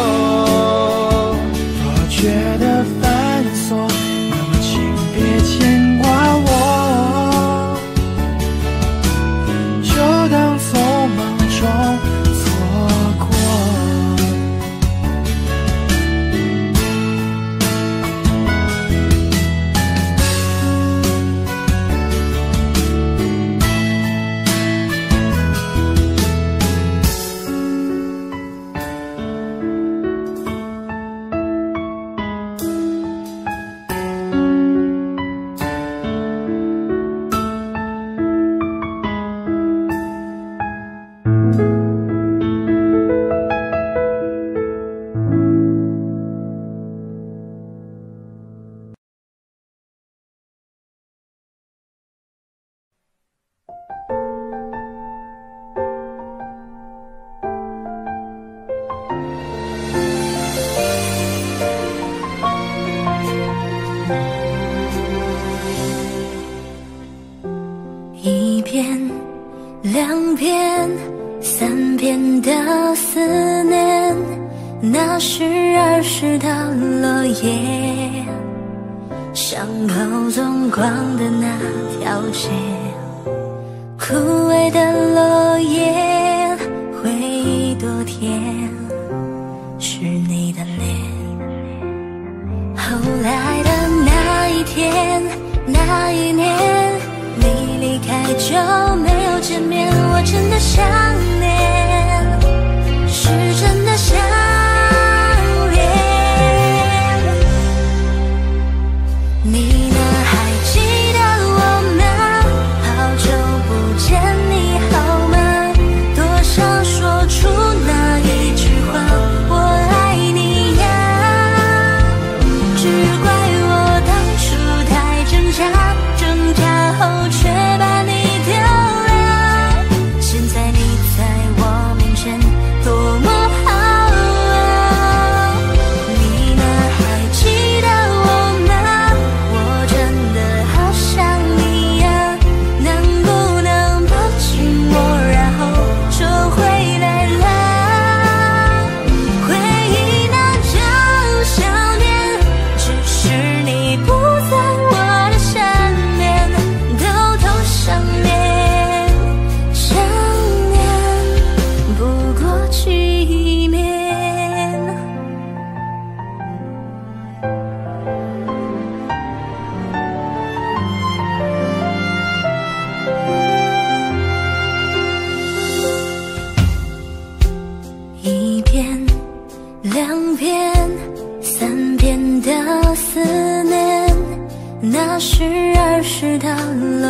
若觉得繁琐，那么请别牵挂我，就当匆忙中错过。 一遍两遍三遍的思念，那是儿时的落叶，伤口纵光的那条街，枯萎的落叶，回忆多甜，是你的脸。后来的那一天那一年，你离开就没有见面，我真的想念，是真的想念。你呢？还记得我吗？好久不见，你好吗？多想说出那一句话，我爱你呀。只怪我当初太挣扎，挣扎后却把你丢了。现在你在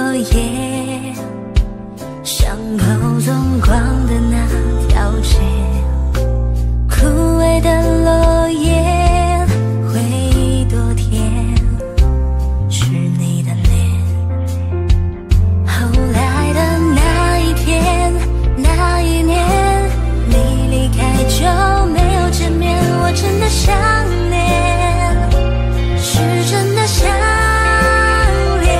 落叶，巷口纵光的那条街，枯萎的落叶，回忆多甜，是你的脸。后来的那一天，那一年，你离开就没有见面，我真的想念，是真的想念。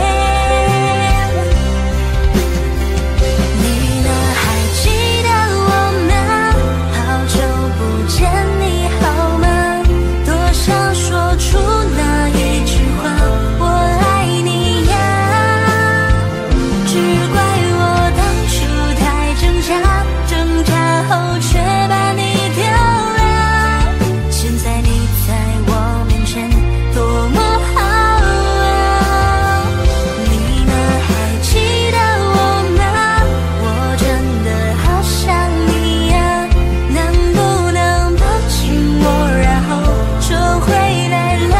你呢，还记得我吗？好久不见，你好吗？多想说出那一句话，我爱你呀。只怪我当初太挣扎，挣扎后却把你丢了。现在你在我面前多么好啊！你呢，还记得我吗？我真的好想你呀，能不能抱紧我，然后就回来了？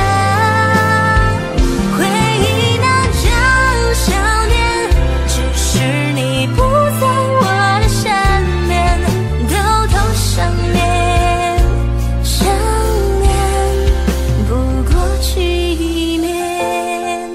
回忆那叫想念，只是你不在我的身边，偷偷想念，想念不过几年。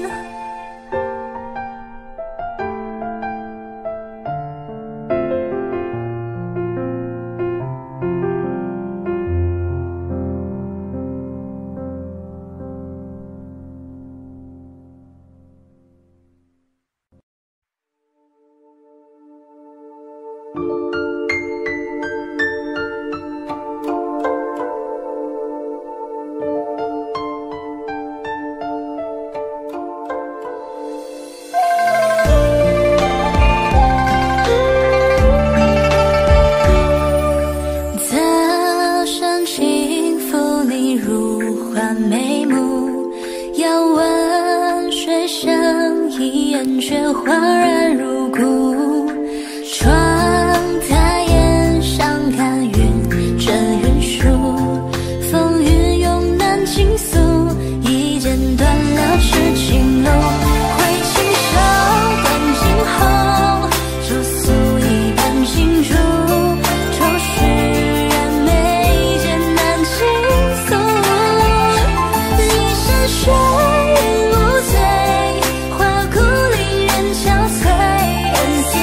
早上轻抚你如画眉目，要问水声一眼，却恍然如故。窗台檐上看云卷云舒，风云永难倾诉，一剪断了是情路。挥起手断尽后，祝诉一般情注，愁绪然眉间难倾诉。一山水云无罪，花骨令人憔悴，恩赐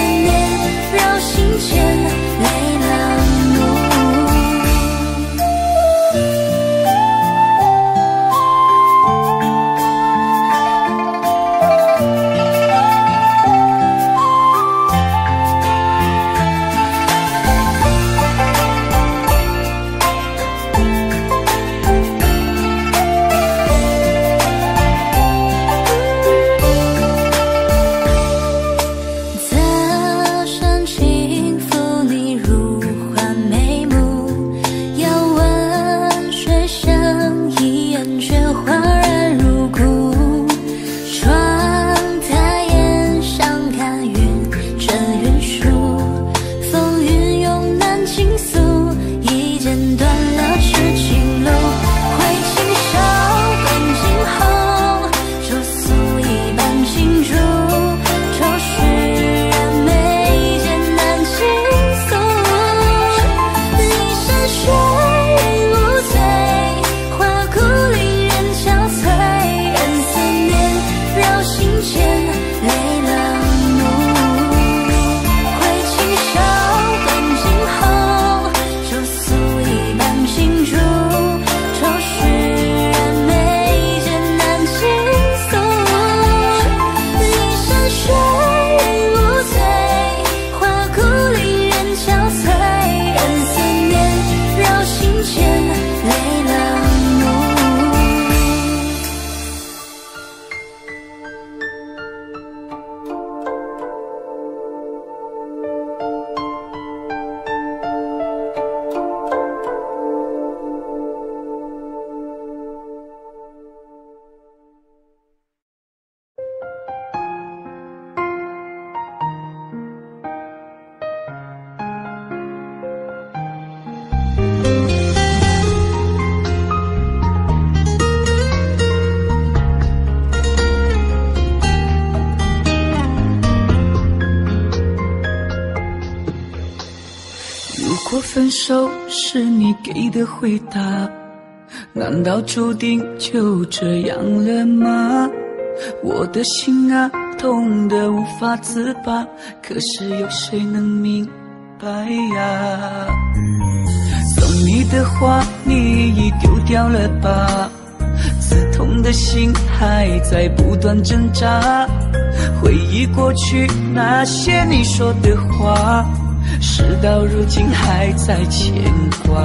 果分手是你给的回答，难道注定就这样了吗？我的心啊，痛得无法自拔，可是有谁能明白呀？送你的花你已丢掉了吧，刺痛的心还在不断挣扎，回忆过去那些你说的话，事到如今还在牵挂。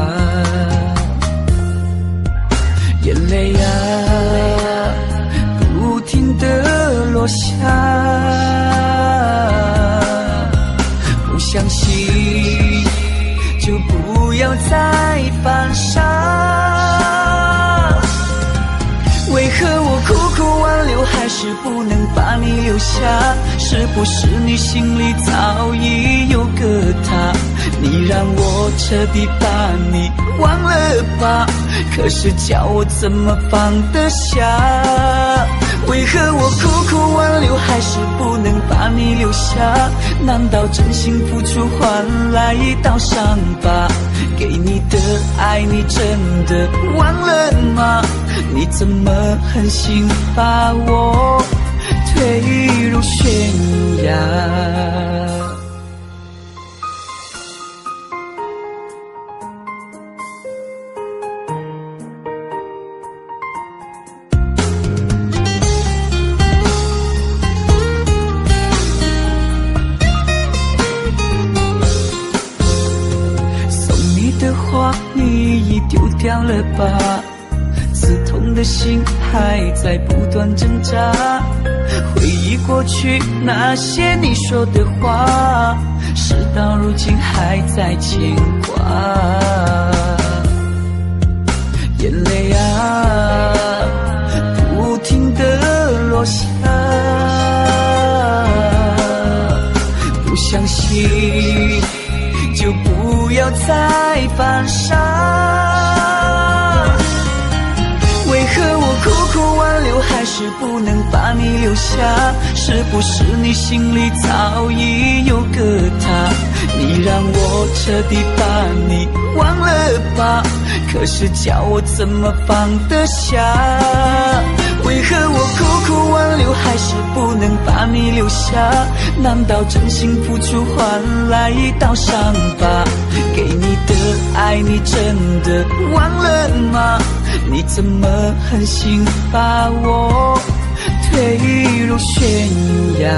眼泪啊不停地落下，不相信就不要再犯傻。为何我苦苦挽留还是不能把你留下？是不是你心里早已有个他，你让我彻底把你忘了吧，可是叫我怎么放得下？为何我苦苦挽留还是不能把你留下？难道真心付出换来一道伤疤？给你的爱你真的忘了吗？你怎么狠心把我推入悬崖？花你已丢掉了吧，刺痛的心还在不断挣扎，回忆过去那些你说的话，事到如今还在牵挂。眼泪啊不停地落下，不相信就不要再犯傻。为何我苦苦挽留还是不能把你留下？是不是你心里早已有个他，你让我彻底把你忘了吧，可是叫我怎么放得下？为何我苦苦挽留还是不能把你留下？难道真心付出换来一道伤疤？给你的爱你真的忘了吗？你怎么狠心把我推入悬崖？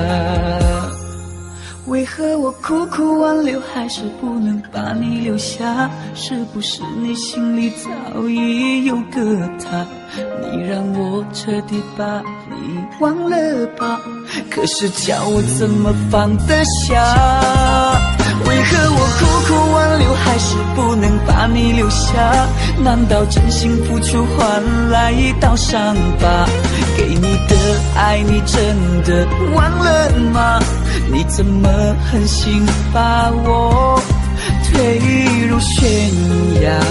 为何我苦苦挽留还是不能把你留下？是不是你心里早已有个他，你让我彻底把你忘了吧，可是叫我怎么放得下？为何我苦苦挽留还是不能把你留下？难道真心付出换来一道伤疤？给你的爱你真的忘了吗？你怎么狠心把我推入悬崖？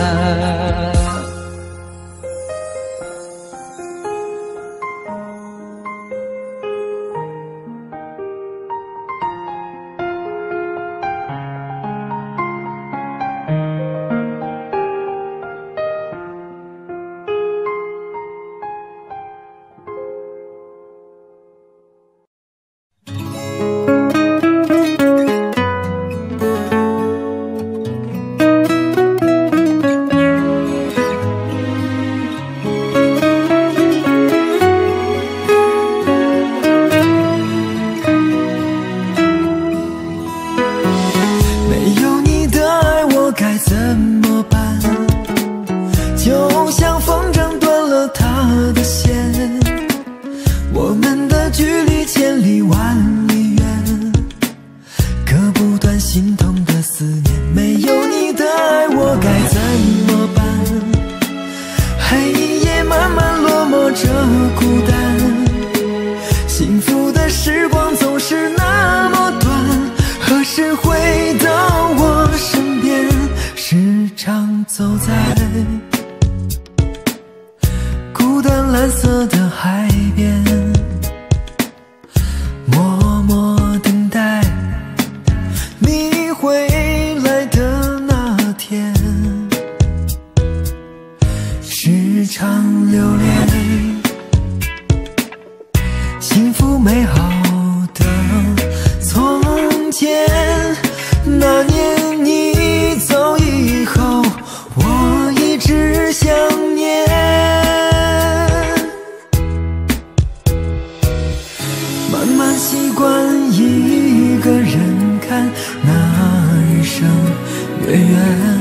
越远。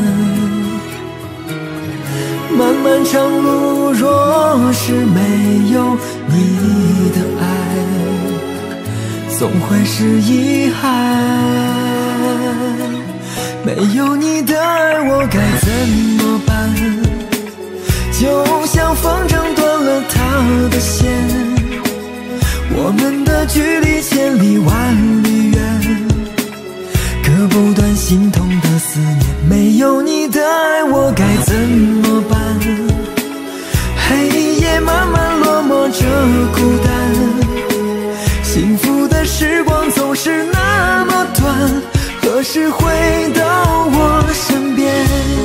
漫漫长路，若是没有你的爱，总会是遗憾。没有你的爱，我该怎么办？就像风筝断了它的线，我们的距离千里万里远，割不断心痛的思念。没有你的爱，我该怎么办？黑夜慢慢落寞着孤单，幸福的时光总是那么短，何时回到我身边？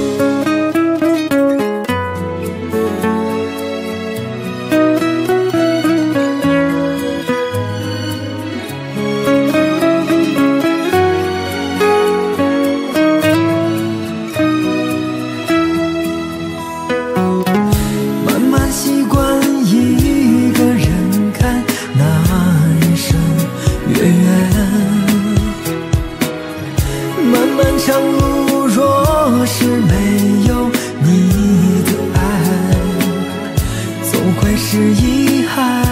长路若是没有你的爱，总会是遗憾。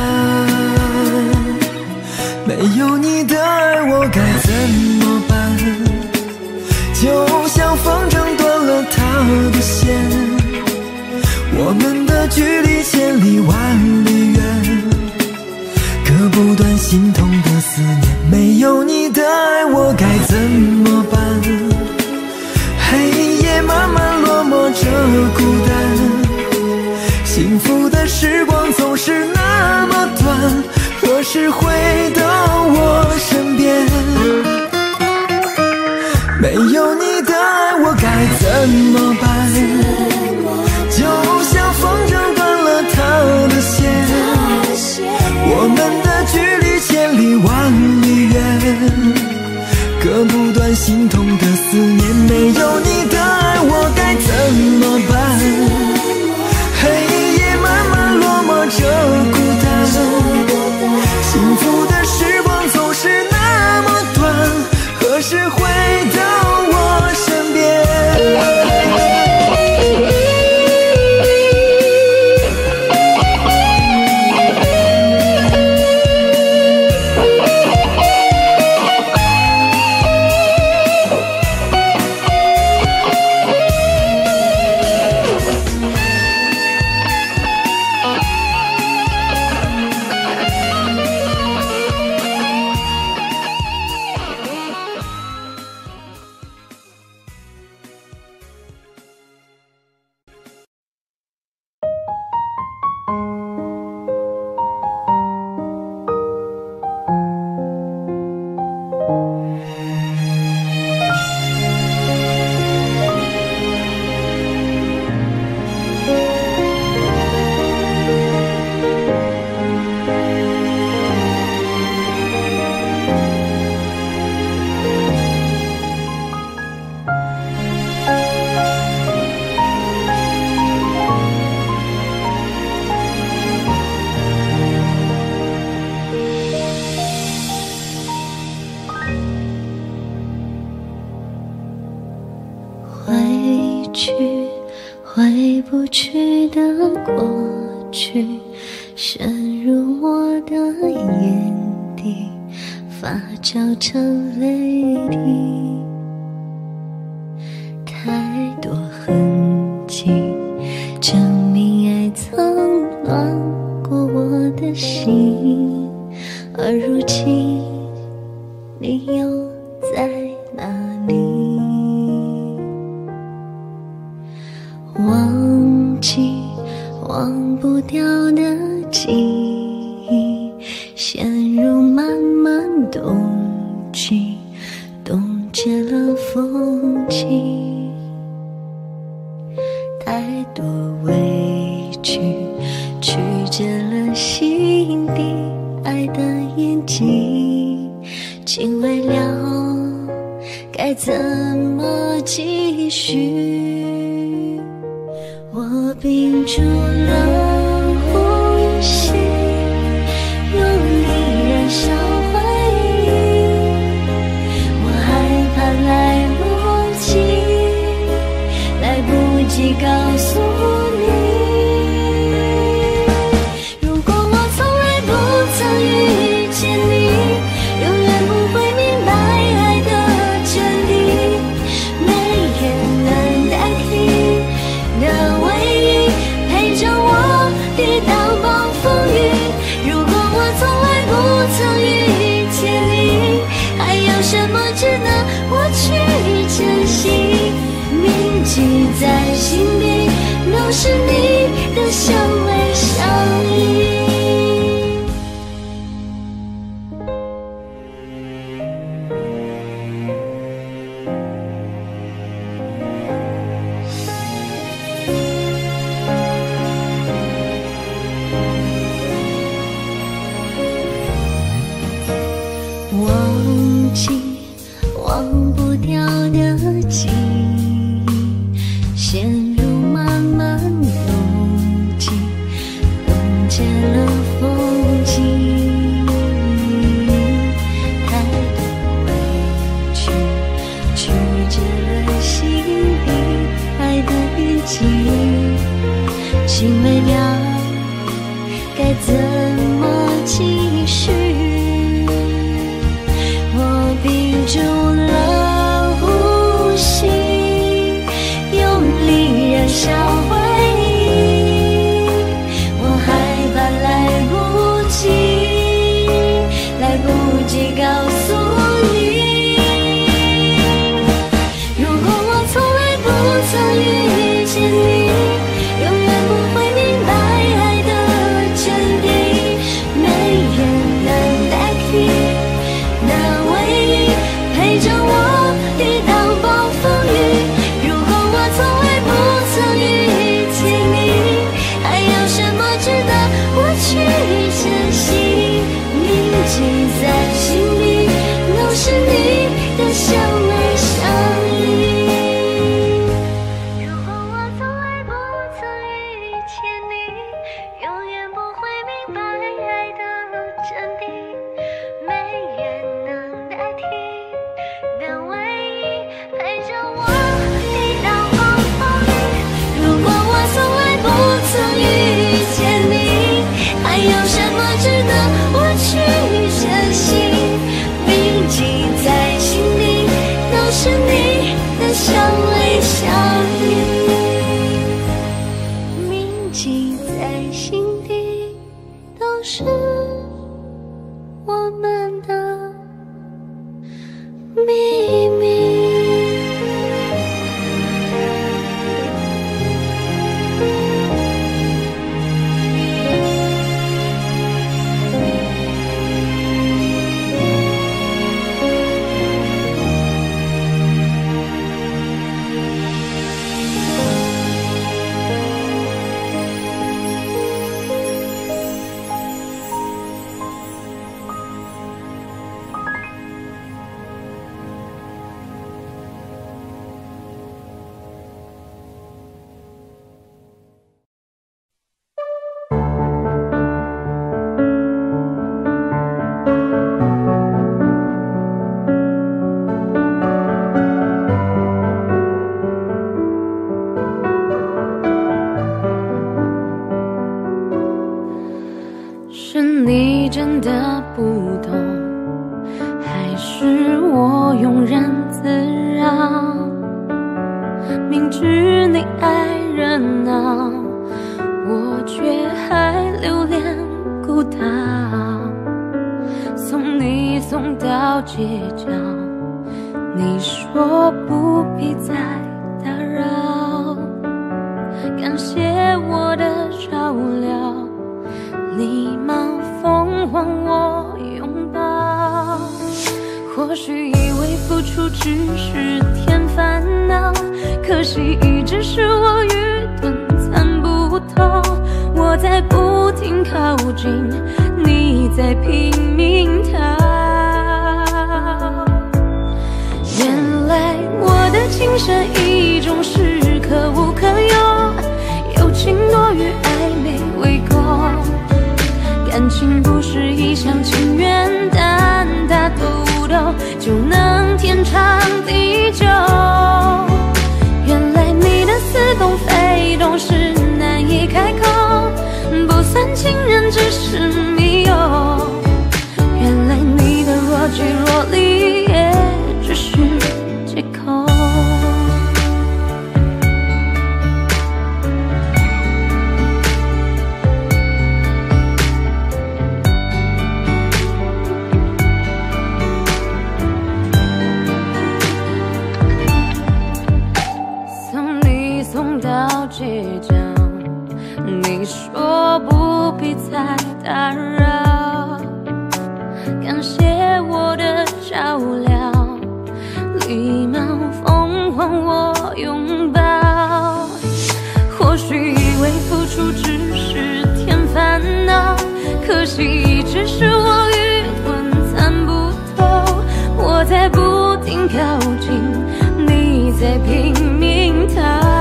没有你的爱，我该怎么办？就像风筝断了它的线，我们的距离千里万里远，割不断心痛的思念。没有你的爱，我该怎么办？黑夜慢慢落寞着孤单，幸福的时光总是那么短，何时回到我身边？没有你的爱，我该怎么办？就像风筝断了它的线，我们的距离千里万里远，割不断心痛的思念。没有你的爱，我该怎么办？黑夜慢慢落寞着孤单，幸福的时光总是那么短，何时回到我身边？ 回不去的过去，渗入我的眼底，发酵成泪滴。太多痕迹，证明爱曾暖过我的心，而如今你又在哪里？忘记忘不掉的记忆，陷入漫漫冬季，冻结了风景。太多委屈，曲折了心底爱的眼睛，竟未了该怎么继续。我屏住了呼吸，用力燃烧回忆，我害怕来不及住了呼吸，用力燃烧回忆。我害怕来不及，来不及告诉你，如果我从来不曾遇见你，永远不会明白爱的真谛，没人能代替那唯一陪着我抵挡暴风雨。如果我从来不曾遇见你，还有什么值得我去珍惜？铭记在心里，都是你的香味相依。如果我从来不曾遇见你，永远不会明白爱的真谛，没人能代替那唯一陪着我抵挡暴风雨。如果我从来不曾遇见你，还有什么值得我去珍惜？铭记在心里，都是你的香味相依。铭记在心底，都是我们的秘密。是你真的不懂，还是我庸人自扰？明知你爱热闹，我却还留恋孤岛。送你送到街角，你说不必再打扰。感谢我的照料，礼貌风唤我拥抱。或许以为付出只是添烦恼，可惜只是我愚钝参不透。我在不停靠近，你在拼命逃。原来我的情深意重是可无可有，友情多于暧昧未够。感情不是一厢情愿，单打独斗就能天长地久。原来你的似懂非懂是难以开口，不算情人只是密友。原来你的若即若离也只是借口。街角，你说不必再打扰。感谢我的照料，礼貌风唤我拥抱。或许以为付出只是添烦恼，可惜只是我愚钝参不透。我在不停靠近，你在拼命逃。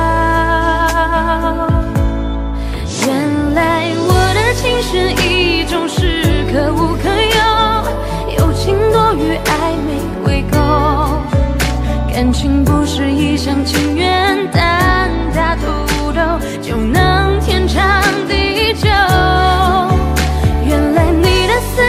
原来我的情深意重是可无可有，友情多于暧昧未够。感情不是一厢情愿，单打独斗就能天长地久。原来你的思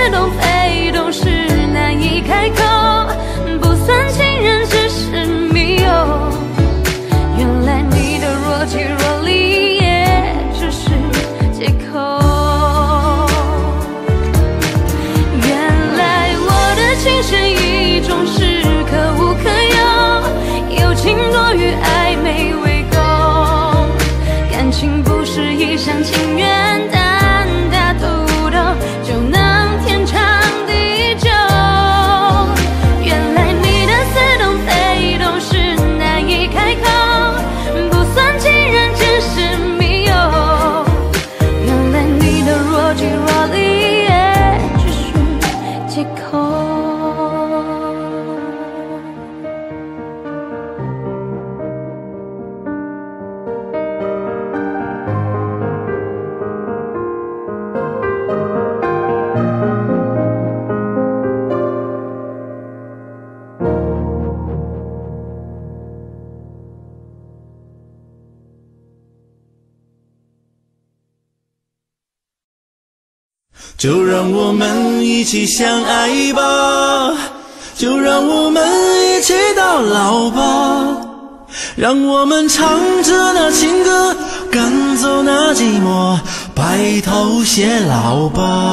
就让我们一起相爱吧，就让我们一起到老吧，让我们唱着那情歌，赶走那寂寞，白头偕老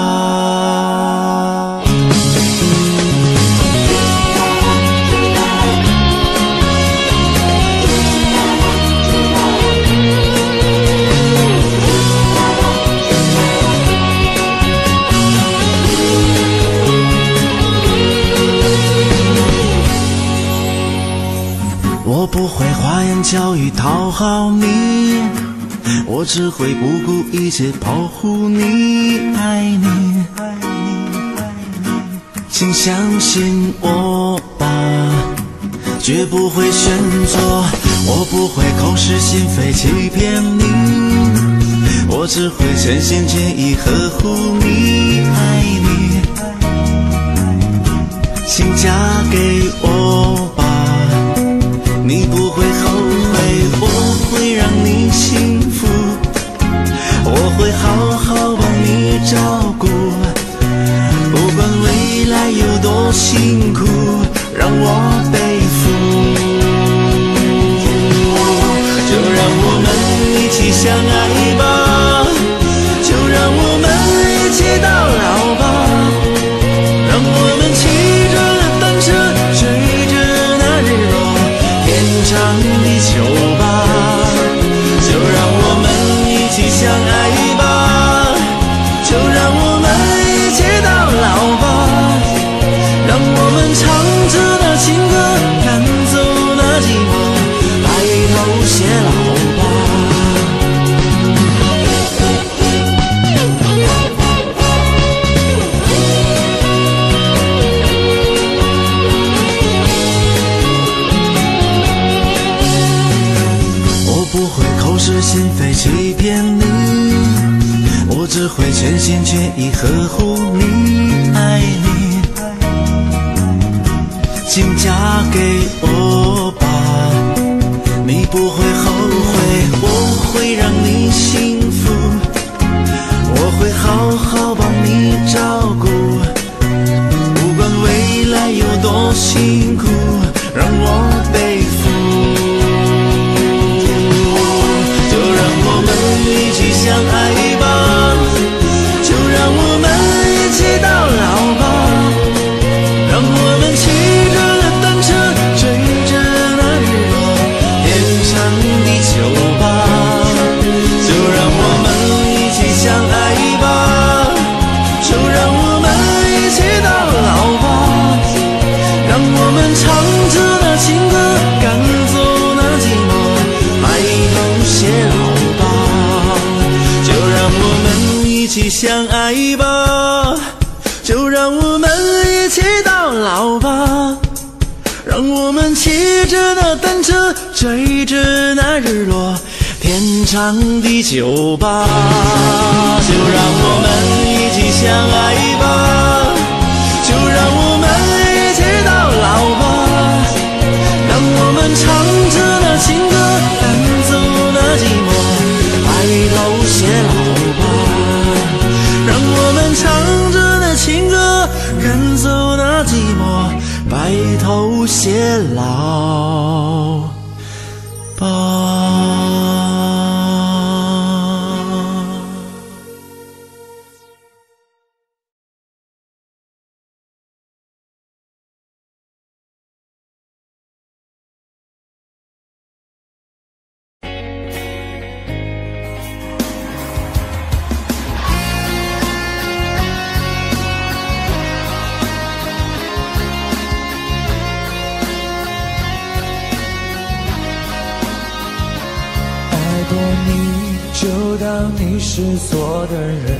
吧。我不会花言巧语讨好你，我只会不顾一切保护你，爱你，请相信我吧，绝不会选错，我不会口是心非欺骗你，我只会全心全意呵护你，爱你，请嫁给我吧，你不会后悔，我会让你幸福，我会好好帮你照顾，不管未来有多辛苦，让我背负。就让我们一起相爱吧，就让我们一起到老吧，让我们骑着单车追着那日落，天长地久吧，就让我们一起相爱吧，就让我们一起到老吧，让我们唱着那情歌，赶走那寂寞，白头偕老吧。是心非欺骗你，我只会全心全意呵护你，爱你，请嫁给我吧，你不会后悔，我会让你幸福，我会好好帮你照顾，不管未来有多辛苦，让我背负。一起相爱吧，就让我们一起到老吧，让我们骑着单车追着那日落，天长地久吧，就让我们一起相爱吧，就让我们一起到老吧，让我们唱着那情歌，赶走那寂寞，白头偕老吧，就让我们一起相爱吧，就让我们一起到老吧，让我们骑着那单车追着那日落，天长地久吧，就让我们一起相爱吧，就让我们一起到老吧，让我们唱着那情歌，赶走那寂寞，白头偕老吧，让我们唱着那情歌，赶走那寂寞，白头偕老吧。 就当你是错的人，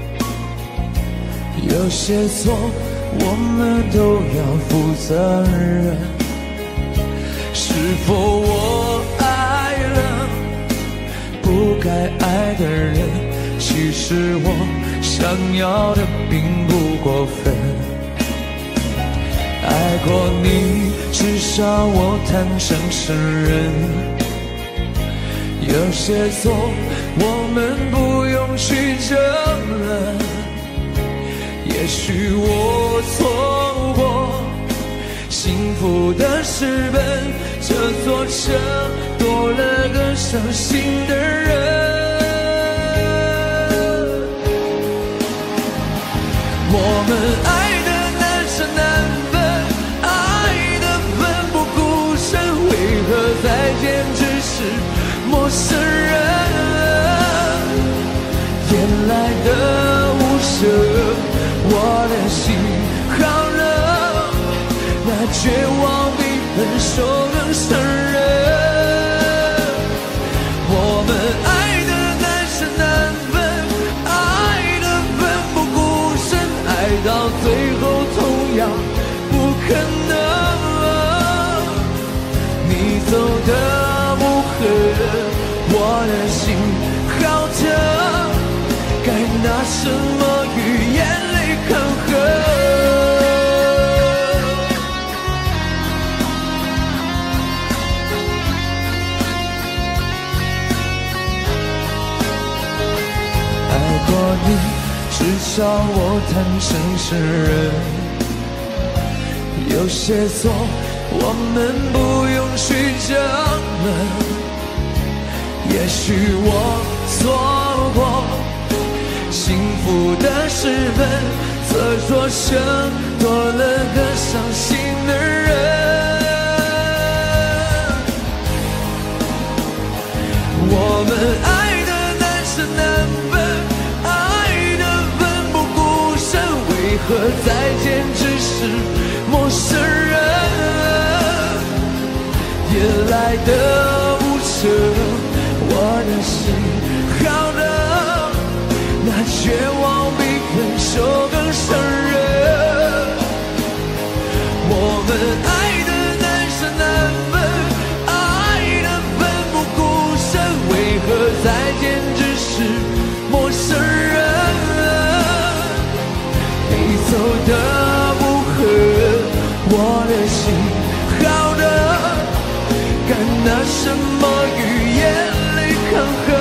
有些错我们都要负责任。是否我爱了不该爱的人？其实我想要的并不过分。爱过你，至少我坦诚承认。有些错我们不用去争论， 也许我错过幸福的时分，这座城多了个伤心的人。我们爱的难舍难分，爱的奋不顾身，为何再见只是陌生人？眼来的无声，我的心好冷，那绝望比分手更伤人。我们爱的难舍难分，爱的奋不顾身，爱到最后同样不可能。你走的无痕，我的心好疼，该拿什么与眼泪抗衡？爱过你，至少我坦诚承认，有些错我们不用去争论。也许我错过幸福的时分，这座城多了个伤心的人。我们爱的难舍难分，爱的奋不顾身，为何再见只是陌生人？夜来的无声，我的心好冷，那绝望比分手更伤人。我们爱的难舍难分，爱的奋不顾身，为何再见只是陌生人？你走的不恨，我的心好冷，该拿什么语言抗衡？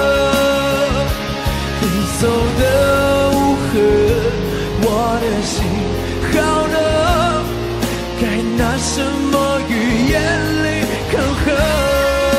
你走的无痕，我的心好冷，该拿什么与眼泪抗衡？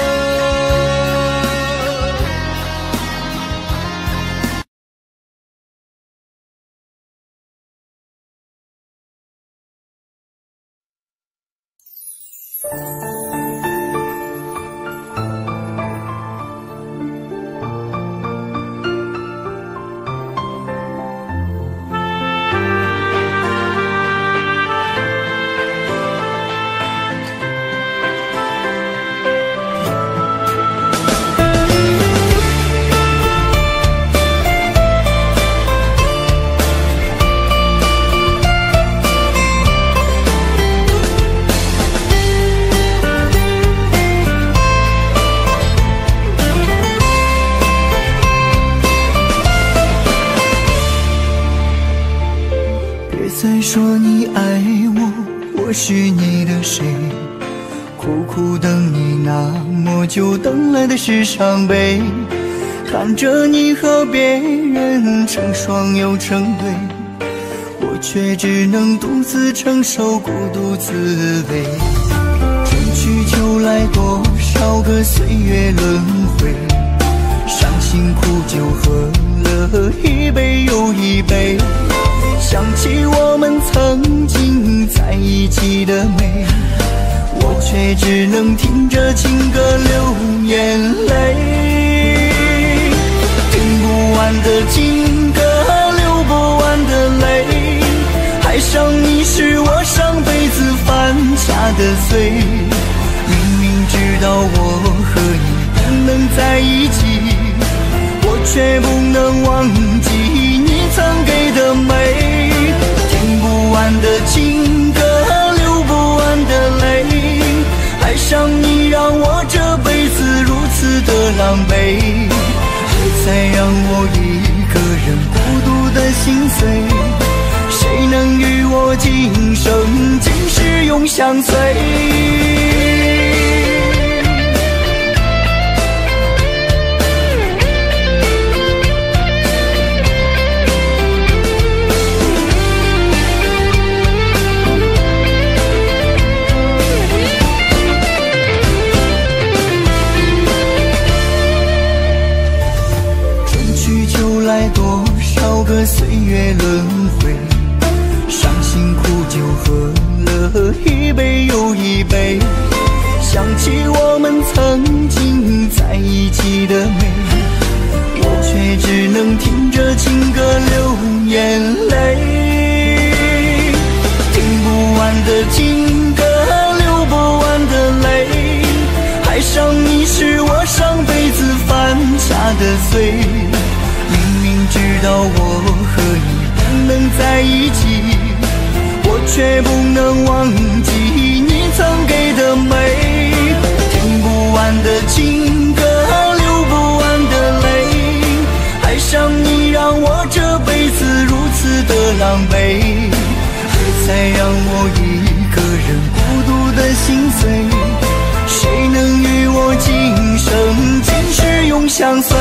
再说你爱我，我是你的谁？苦苦等你那么久，等来的是伤悲。看着你和别人成双又成对，我却只能独自承受孤独滋味。春去秋来，多少个岁月轮回，伤心苦酒喝了一杯又一杯，想起我们曾经在一起的美，我却只能听着情歌流眼泪。听不完的情歌，流不完的泪，爱上你是我上辈子犯下的罪。明明知道我和你不能在一起，我却不能忘记你曾给的美。听不完的情歌，流不完的泪，爱上你让我这辈子如此的狼狈，还在让我一个人孤独的心碎。谁能与我今生今世永相随？ 上你是我上辈子犯下的罪，明明知道我和你不能在一起，我却不能忘记你曾给的美。听不完的情歌，流不完的泪，爱上你让我这辈子如此的狼狈，别再让我一个人孤独的心碎，谁能与我今生今世永相随？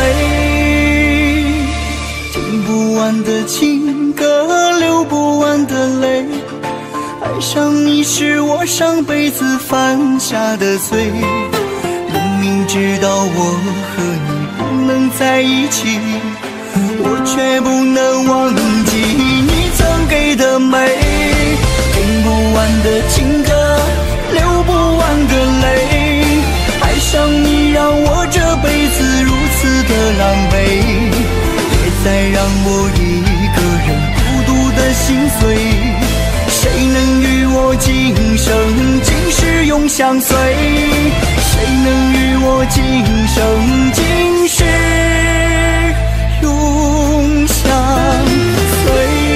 听不完的情歌，流不完的泪，爱上你是我上辈子犯下的罪，明明知道我和你不能在一起，我却不能忘记你曾给的美。听不完的情歌，流不完的泪，爱上你让我这辈子如此的狼狈，别再让我一个人孤独的心碎，谁能与我今生今世永相随？谁能与我今生今世永相随？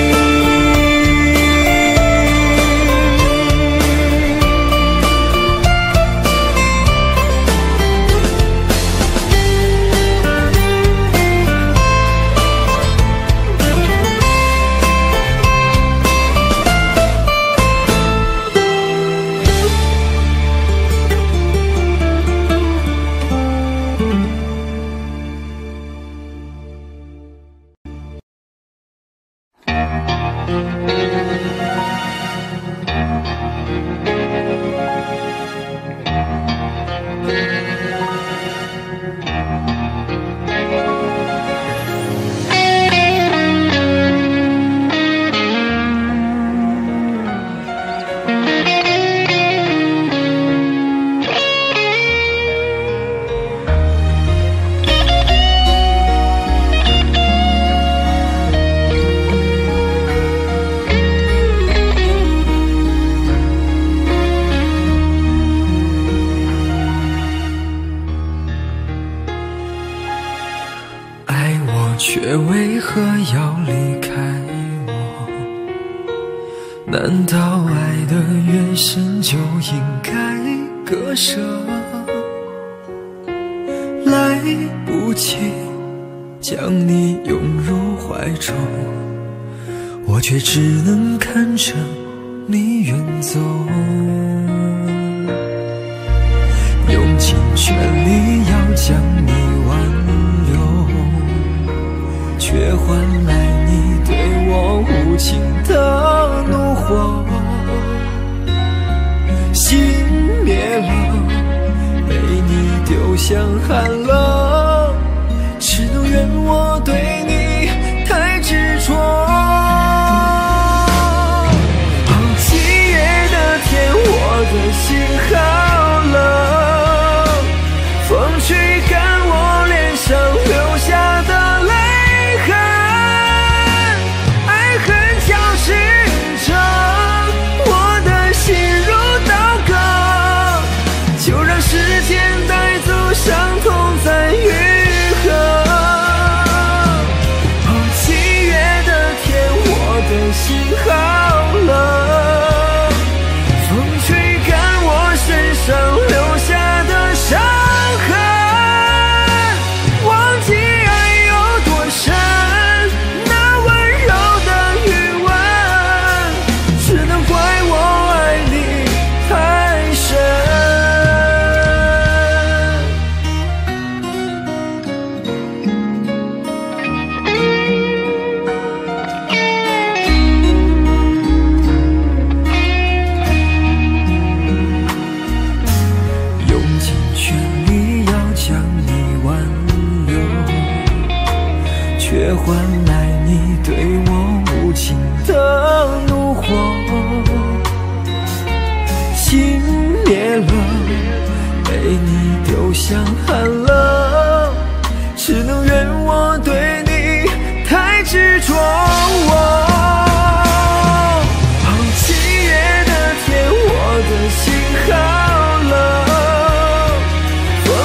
却为何要离开我？难道爱得越深就应该割舍？来不及将你拥入怀中，我却只能看着你远走，用尽全力要将你挽留，却换来你对我无情的怒火。心灭了，被你丢向寒冷，只能怨我对你太执着。好七月的天，我的心好冷，风吹干我脸上留下的泪痕，爱恨交织着我的心如刀割，就让时间带走伤痛再愈合。哦，七月的天，我的心好冷，风吹干我身上留下的伤痕，忘记爱有多深，那温柔的余温，只能怪我爱你太深。用尽全力要将你挽留，却换来你对我无情的怒火。心灭了，被你丢向寒冷，只能怨我对你太执着。好七月的天，我的心好冷，风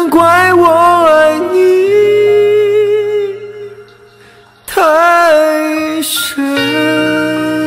怪我爱你太深。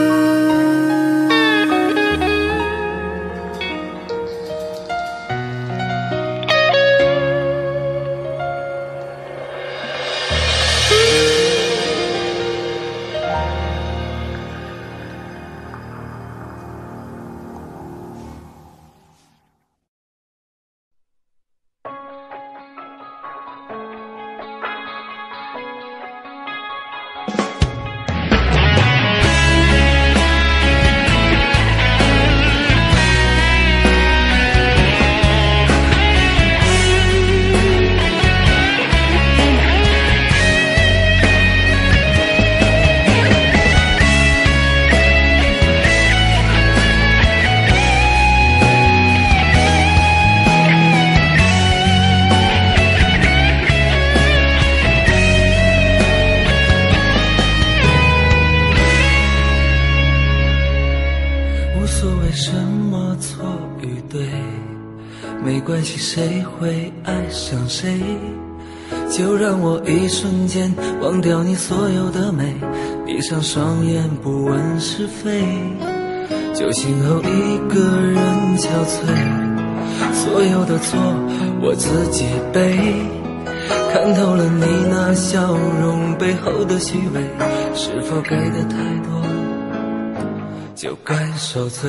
没关系，谁会爱上谁？就让我一瞬间忘掉你所有的美，闭上双眼不问是非，就今后一个人憔悴，所有的错我自己背，看透了你那笑容背后的虚伪，是否给的太多就该受罪，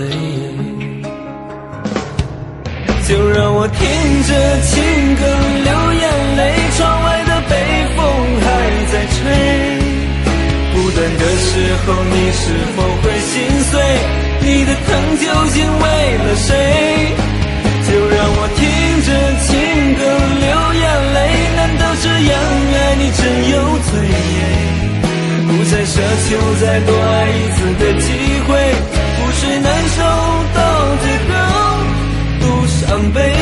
就让我听着情歌流眼泪，窗外的北风还在吹，孤单的时候你是否会心碎，你的疼究竟为了谁，就让我听着情歌流眼泪，难道这样爱你真有罪，不再奢求再多爱一次的机会，覆水难收到最后都伤悲。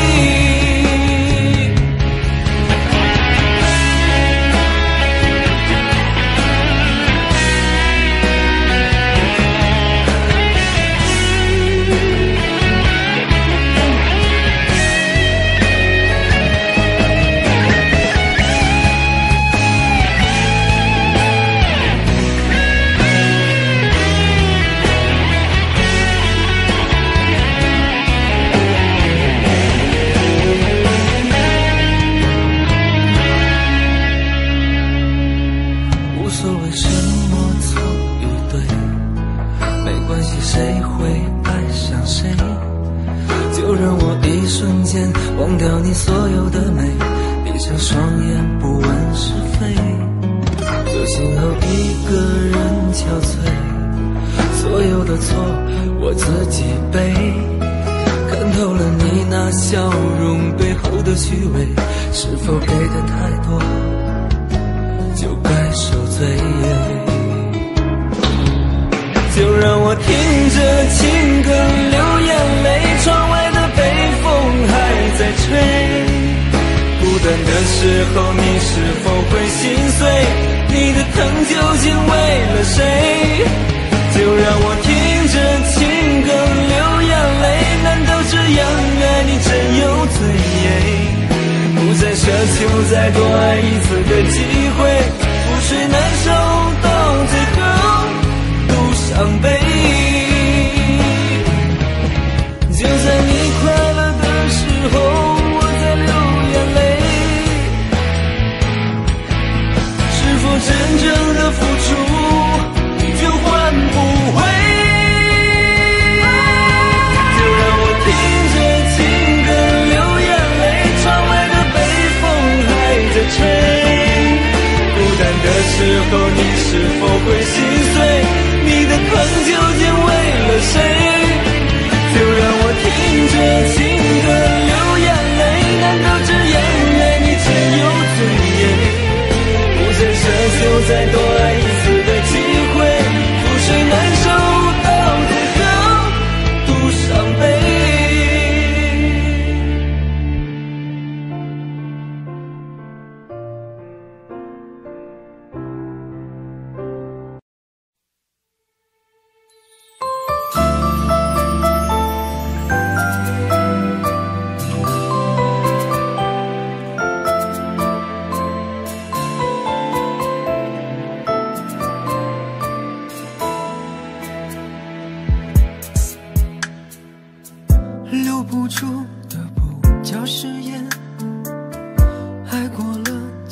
忘掉你所有的美，闭上双眼不问是非，就今后一个人憔悴，所有的错我自己背，看透了你那笑容背后的虚伪，是否给的太多就该受罪，就让我听着情歌流眼泪，窗外的北风还在吹，孤单的时候你是否会心碎，你的疼究竟为了谁，就让我听着情歌流眼泪，难道这样爱你真有罪，不再奢求再多爱一次的机会，覆水难收到最后都伤悲，就在你快乐的时候我在流眼泪，是否真正的付出你就换不回，就让我听着情歌流眼泪，窗外的北风还在吹，孤单的时候你是否会心碎，你的疼就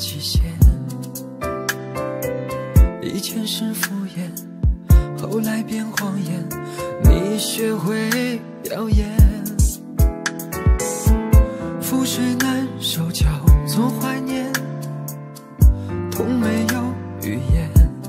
期限。以前是敷衍，后来变谎言，你学会表演。覆水难收，叫做怀念，痛没有语言。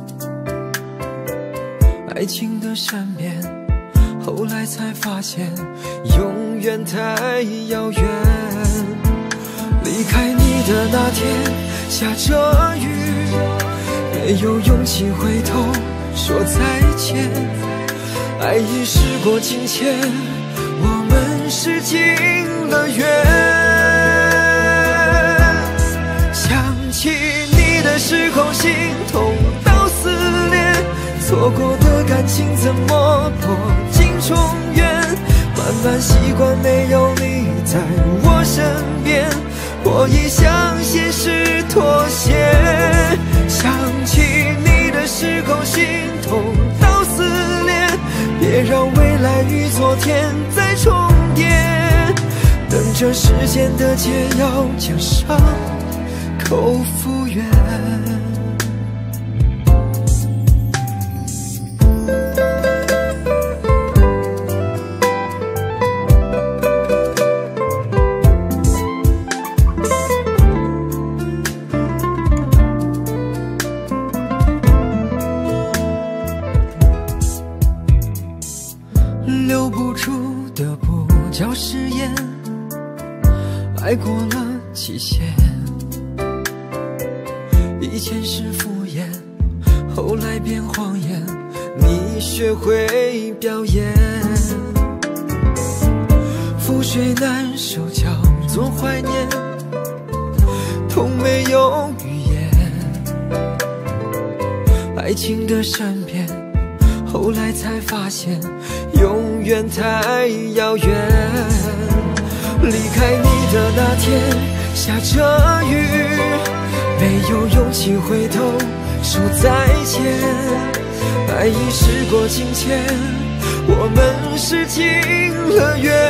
爱情的善变，后来才发现永远太遥远。离开你的那天下着雨，没有勇气回头说再见。爱已时过境迁，我们是进了缘。想起你的时候，心痛到撕裂，错过的感情怎么破镜重圆？慢慢习惯没有你在我身边，我已向现实妥协。想起你的时候，心痛到撕裂，别让未来与昨天再重叠。等着时间的解药，将伤口复原。留不住的不叫誓言，爱过了期限。以前是敷衍，后来变谎言，你学会表演。覆水难收，叫做怀念，痛没有语言。爱情的善变，后来才发现永远太遥远。离开你的那天下着雨，没有勇气回头说再见。爱已时过境迁，我们是进了缘。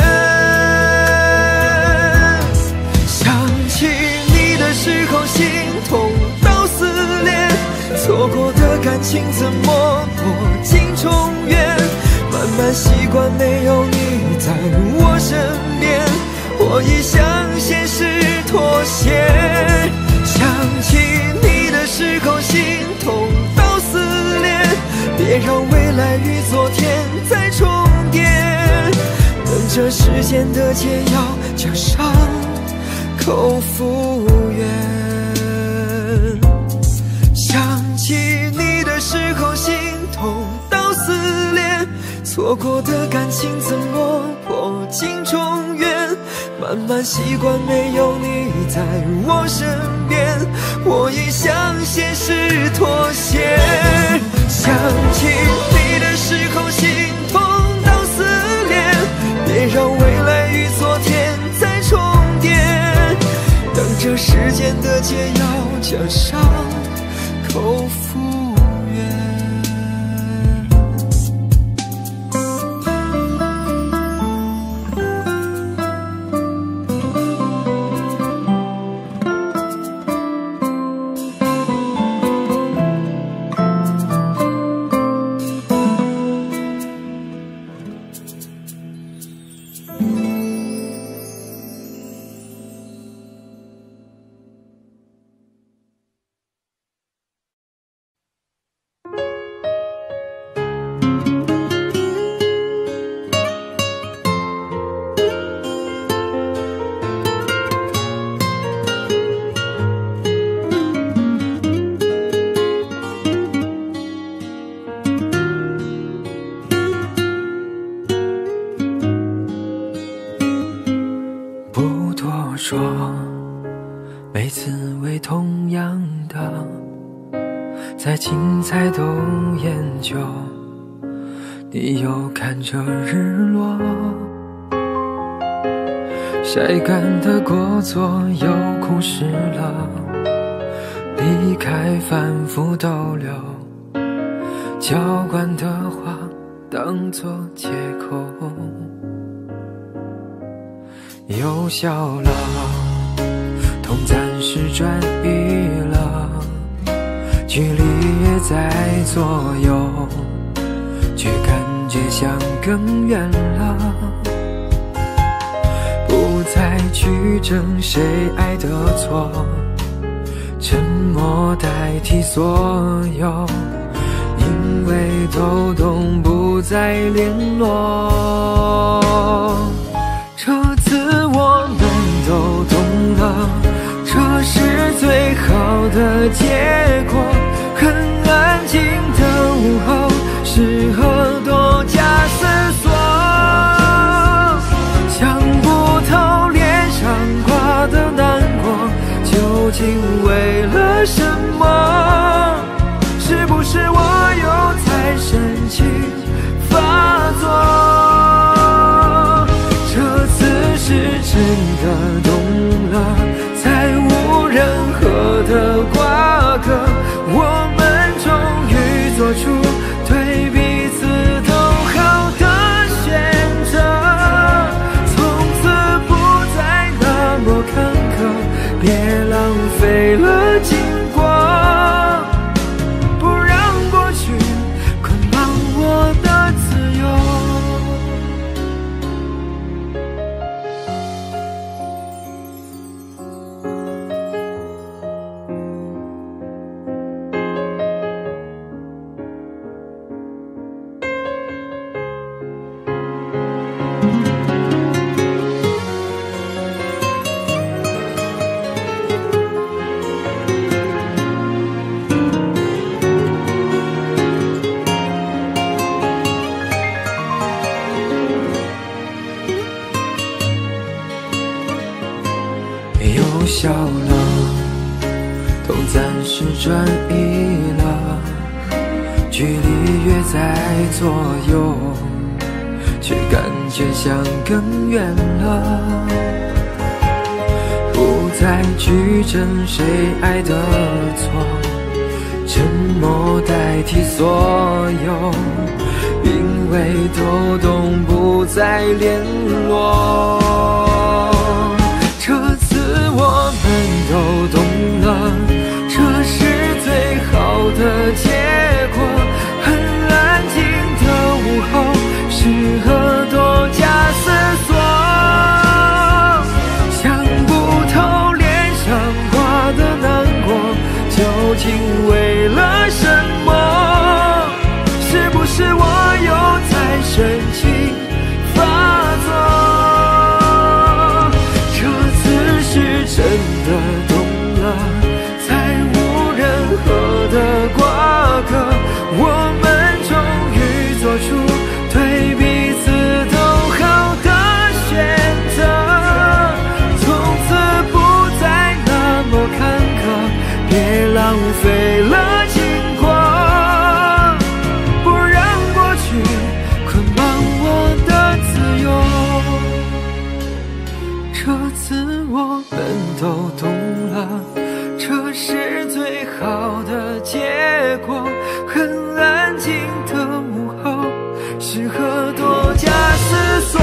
想起你的时候，心痛到撕裂，错过的感情怎么破镜重圆？慢慢习惯没有你在我身边，我已向现实妥协。想起你的时候，心痛到撕裂，别让未来与昨天再重叠。等着时间的解药，将伤口复原。想起你的时候，心痛到撕裂，错过的感情怎么破镜重圆？慢慢习惯没有你在我身边，我已向现实妥协。想起你的时候，心痛到撕裂，别让未来与昨天再重叠。等着时间的解药，将伤口复原。说每次为同样的，再精彩都研究，你又看着日落，晒干的果座又枯湿了，离开反复逗留，浇灌的话当作借口，又笑了，痛暂时转移距离越在左右，却感觉像更远了。不再去争谁爱的错，沉默代替所有，因为都懂不再联络。这次我们都懂了，这是最好的结果。很安静的午后，适合多加思索。想不透脸上挂的难过，究竟为了什么？是不是我又在深情发作？这次是真的懂了，再无任何的瓜葛，我们终于做出对彼此都好的选择。从此不再那么坎坷，别浪费了经过，不让过去捆绑我的自由。又笑了，都暂时转移了，距离越在左右，却感觉像更远了。不再去争谁爱的错，沉默代替所有，因为都懂不再联络。这次我们都懂了，这是最好的结果。很安静的午后，适合多加思索。想不透脸上挂的难过，究竟为了什么？是不是我又在深情发作？真的懂了，再无任何的瓜葛，我们终于做出对彼此都好的选择。从此不再那么坎坷，别浪费了经过，不让过去捆绑我的自由。这次我们都懂了，这是最好的结果。很安静的午后，适合多加思索。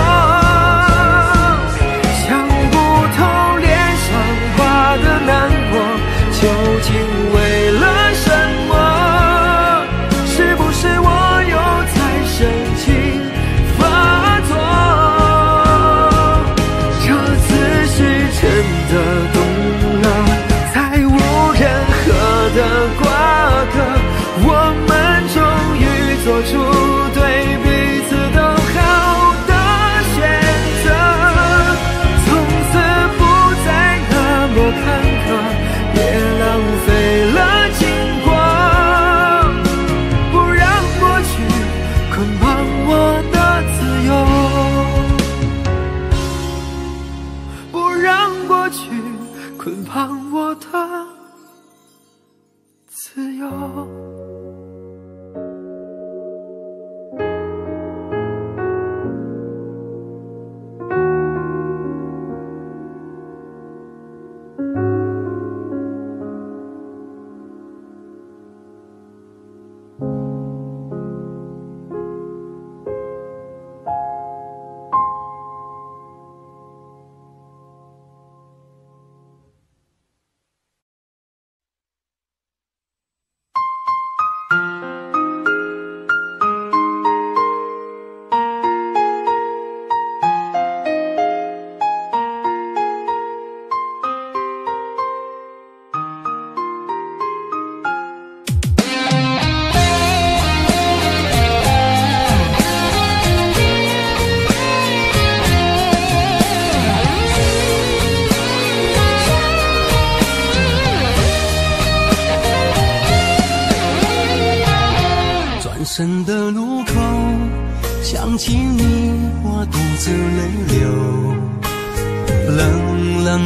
想不透脸上挂的难过，究竟为了什么？是不是我又在深情发作？这次是真的懂了，再无任何的瓜葛，我们终于做出对彼此都好的选择。从此不再那么坎坷，别浪费了经过，不让过去捆绑我的自由，不让过去捆绑我的自由。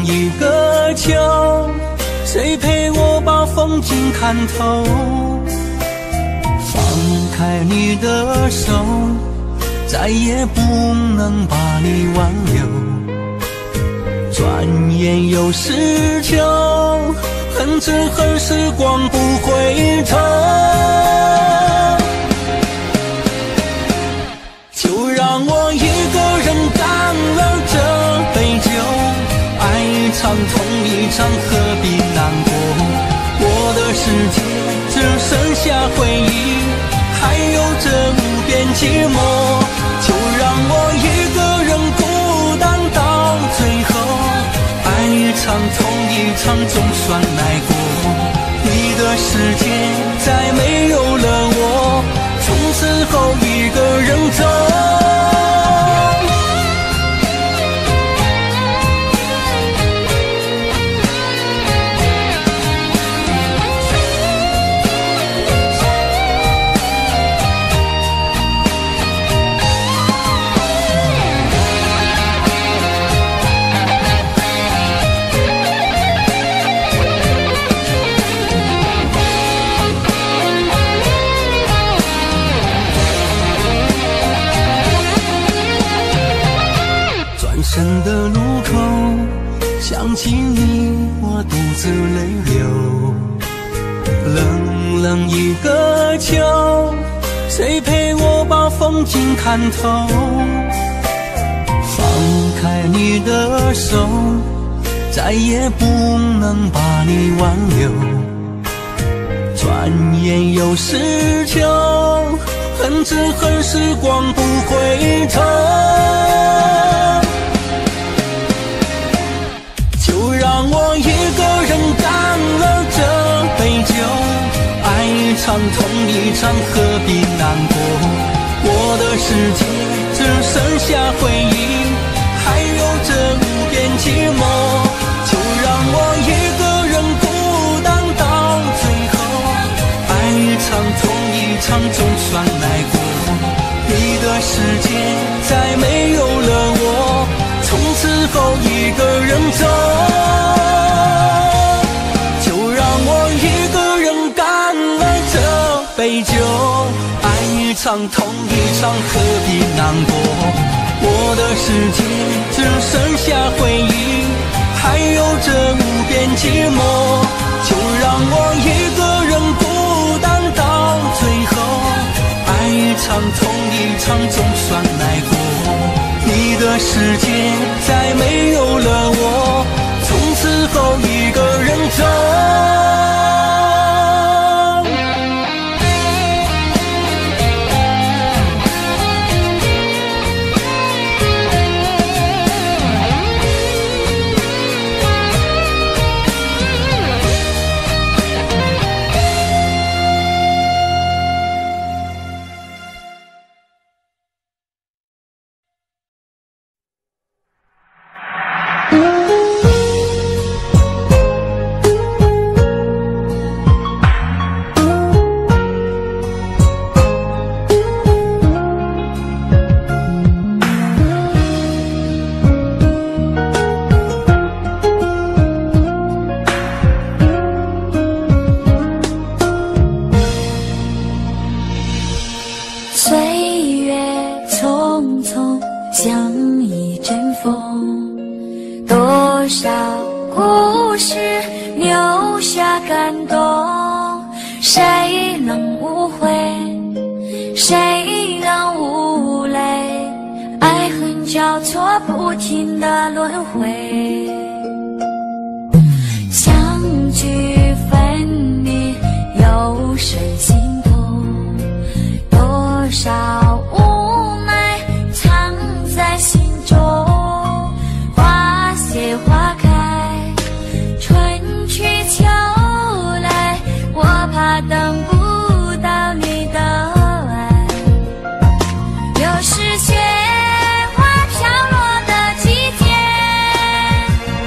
冷一个秋，谁陪我把风景看透？放开你的手，再也不能把你挽留。转眼又是秋，恨只恨时光不回头。就让我一个人干了这杯酒，爱一场痛一场，何必难过？我的世界只剩下回忆，还有这无边寂寞。就让我一个人孤单到最后，爱一场痛一场，总算来过。你的世界再没有了我，从此后一个人走。转身的路口，想起你我独自泪流。冷冷一个秋，谁陪我把风景看透？放开你的手，再也不能把你挽留。转眼又是秋，恨只恨时光不回头。让我一个人干了这杯酒，爱一场痛一场，何必难过？我的世界只剩下回忆，还有这无边寂寞。就让我一个人孤单到最后，爱一场痛一场，总算来过。你的世界再没有了我，从此后一个人走。就让我一个人干了这杯酒，爱一场痛一场，何必难过？我的世界只剩下回忆，还有这无边寂寞。就让我一个人孤单到最后，爱一场痛一场，总算来过。你的世界再没有了我，从此后一个人走。 是雪花飘落的季节。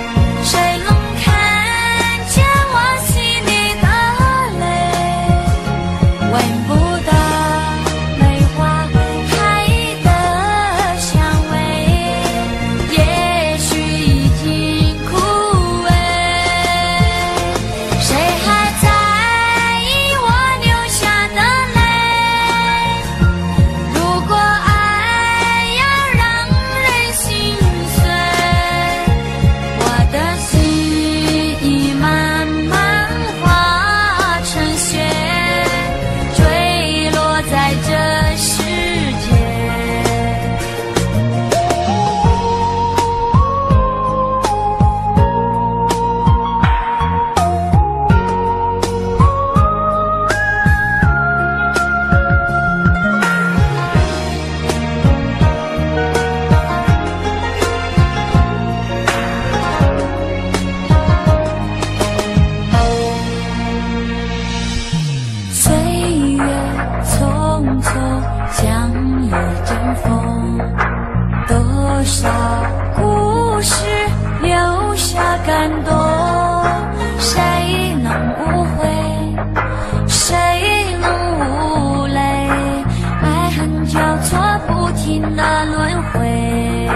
能无悔？谁能无泪？爱恨交错，不停的轮回。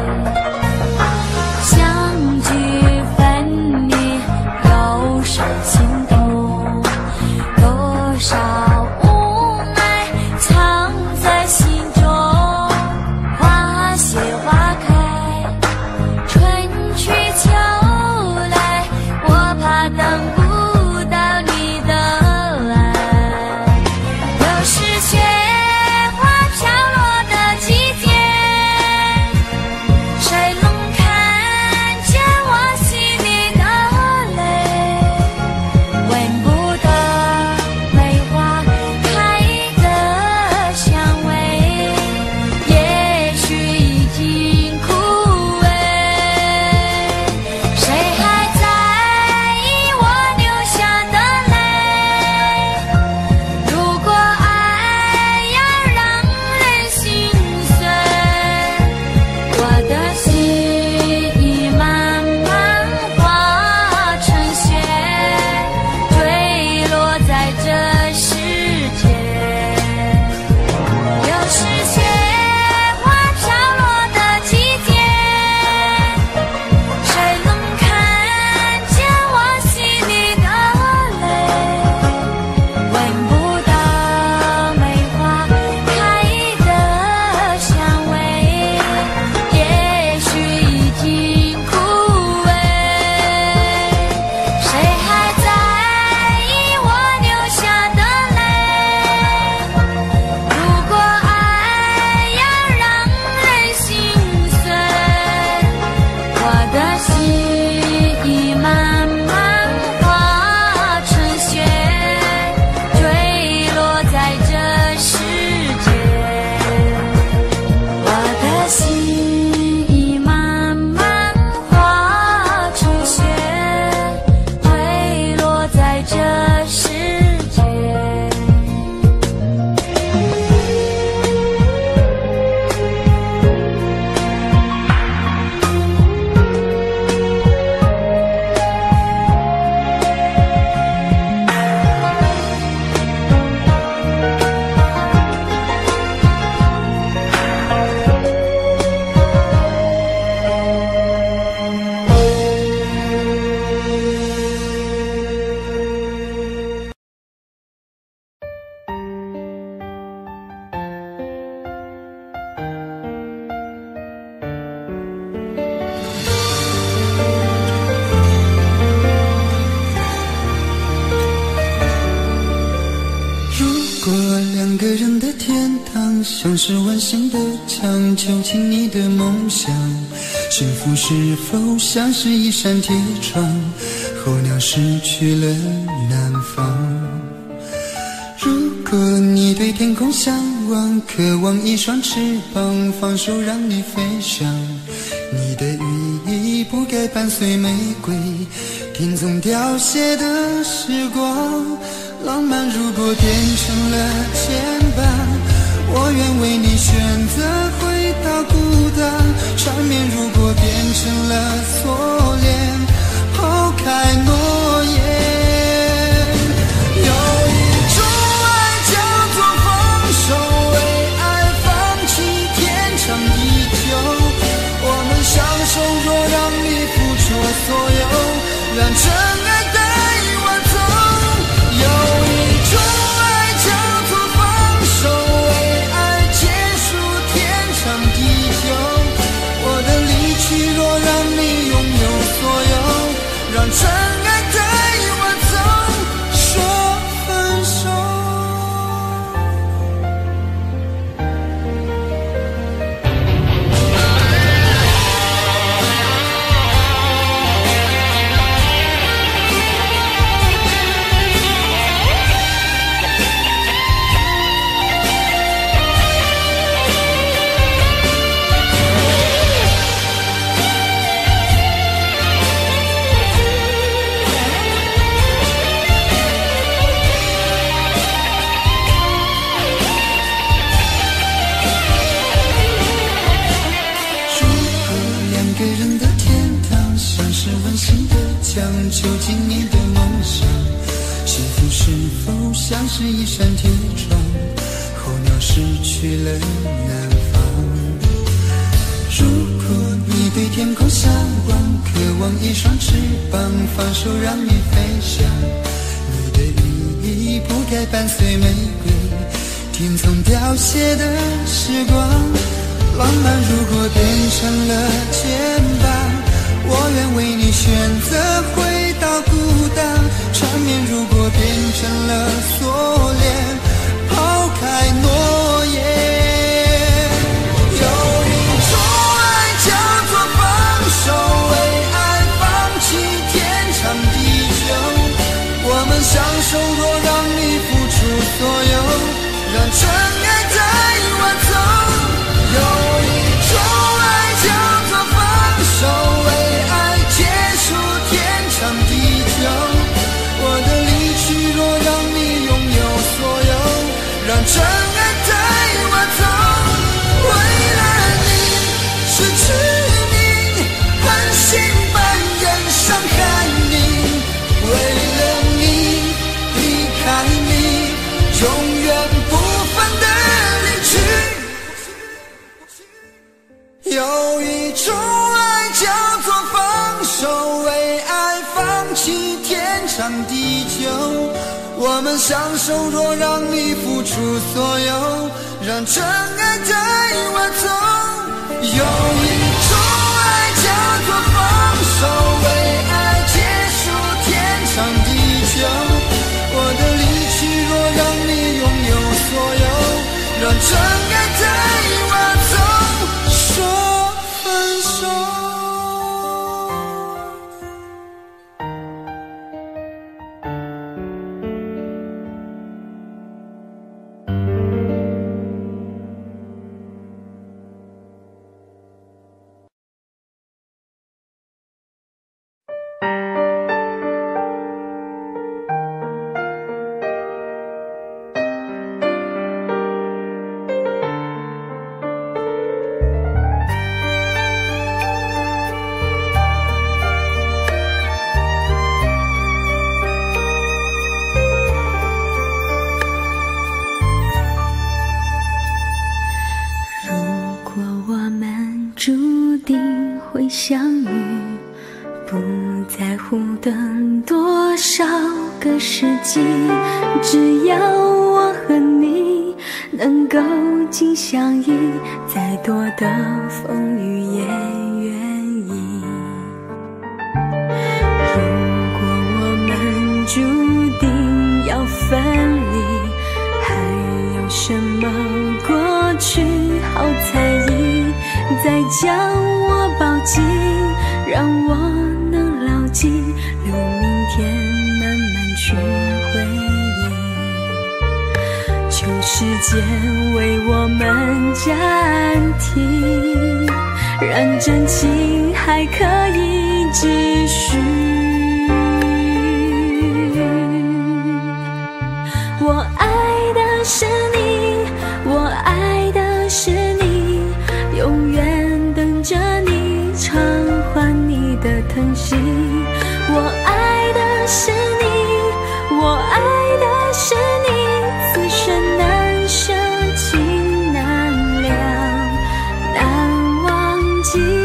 相聚分离，忧伤心痛，多少无奈藏在心中。花谢花开，春去秋来，我怕等不到你的爱。又是雪花飘落的季节，谁能看见我心里的泪？闻不得梅花开的香味，也许已经枯萎。谁还在意我流下的泪？如果爱要让人心碎，我的心已慢慢化成雪，坠落在这世界。又是雪花飘落的季节，谁能看见我心里的泪？闻不到梅花开的香味，也许已经枯萎。谁还在意我流下的泪？如果爱要让人心碎，我的心已慢慢化成雪，坠落在这世界。我的心已慢慢化成雪，坠落在这世界。 如果两个人的天堂像是温馨的墙，就请你的梦想。幸福是否像是一扇铁窗，候鸟失去了南方。如果你对天空向往，渴望一双翅膀，放手让你飞翔。你的羽翼不该伴随玫瑰，听从凋谢的时光。浪漫如果变成了牵绊，我愿为你选择回到孤单。缠绵如果变成了错恋，抛开诺言。有一种爱叫做放手，为爱放弃天长地久。我们相守，若让你付出所有，让真爱带我走。有一种爱叫做放手，为爱结束天长地久。我的离去，若让你拥有所有，让真爱是一扇铁窗，候鸟失去了南方。如果你对天空向往，渴望一双翅膀，放手让你飞翔。你的羽翼不该伴随玫瑰，天从凋谢的时光。浪漫如果变成了肩膀，我愿为你选择回到孤岛。缠绵如果变成了锁链，抛开诺言。有一种爱叫做放手，为爱放弃天长地久。我们相守，若让你付出所有，让真爱带我走。有一种爱叫做放手，为爱结束天长地久。我的离去若让你拥有所有，让真爱带我走。为了你失去你，狠心扮演伤害你。为了你离开你，永远不分的离去。有一种爱叫做放手，为爱放弃天长地久。我们相守，若让你付出所有，让真爱带我走。有一种爱叫做放手，为爱结束天长地久。我的离去若让你拥有所有，让真爱带我走。说分手。 相遇，不在乎等多少个世纪，只要我和你能够紧相依，再多的风雨也愿意。如果我们注定要分离，还有什么过去好在意？再将我抱紧，让我能牢记，留明天慢慢去回忆。求时间为我们暂停，让真情还可以继续。我爱的是你，我爱的是你，永远等着你偿还你的疼惜。我爱的是你，我爱的是你，此生难舍情难了，难忘记。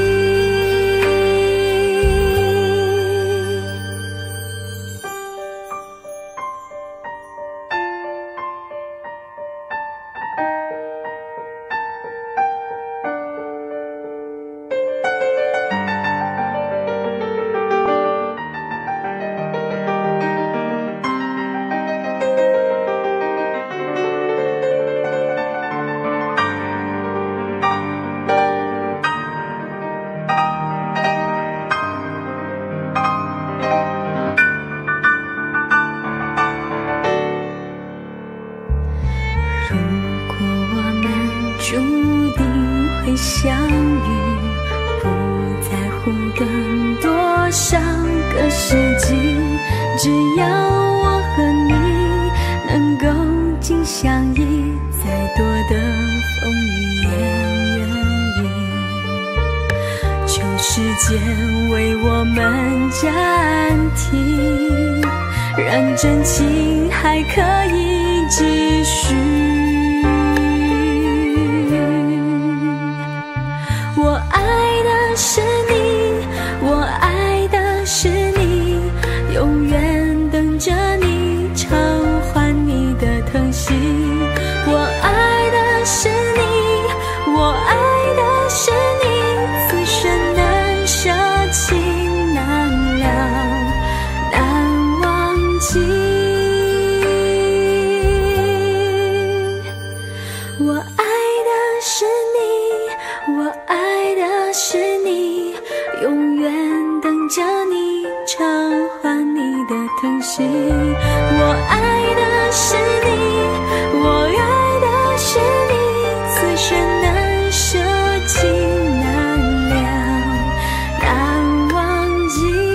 注定会相遇，不在乎等多少个世纪，只要我和你能够紧相依，再多的风雨也愿意。求时间为我们暂停， 让真情还可以继续。我爱的是你，我爱的是你，永远等着你偿还你的疼惜。我爱的是你，我爱的是你，此生难舍情难了，难忘记。我爱的是你，我爱的是你，永远等着你偿还你的疼惜。我爱的是你，我爱的是你，此生难舍情难了，难忘记。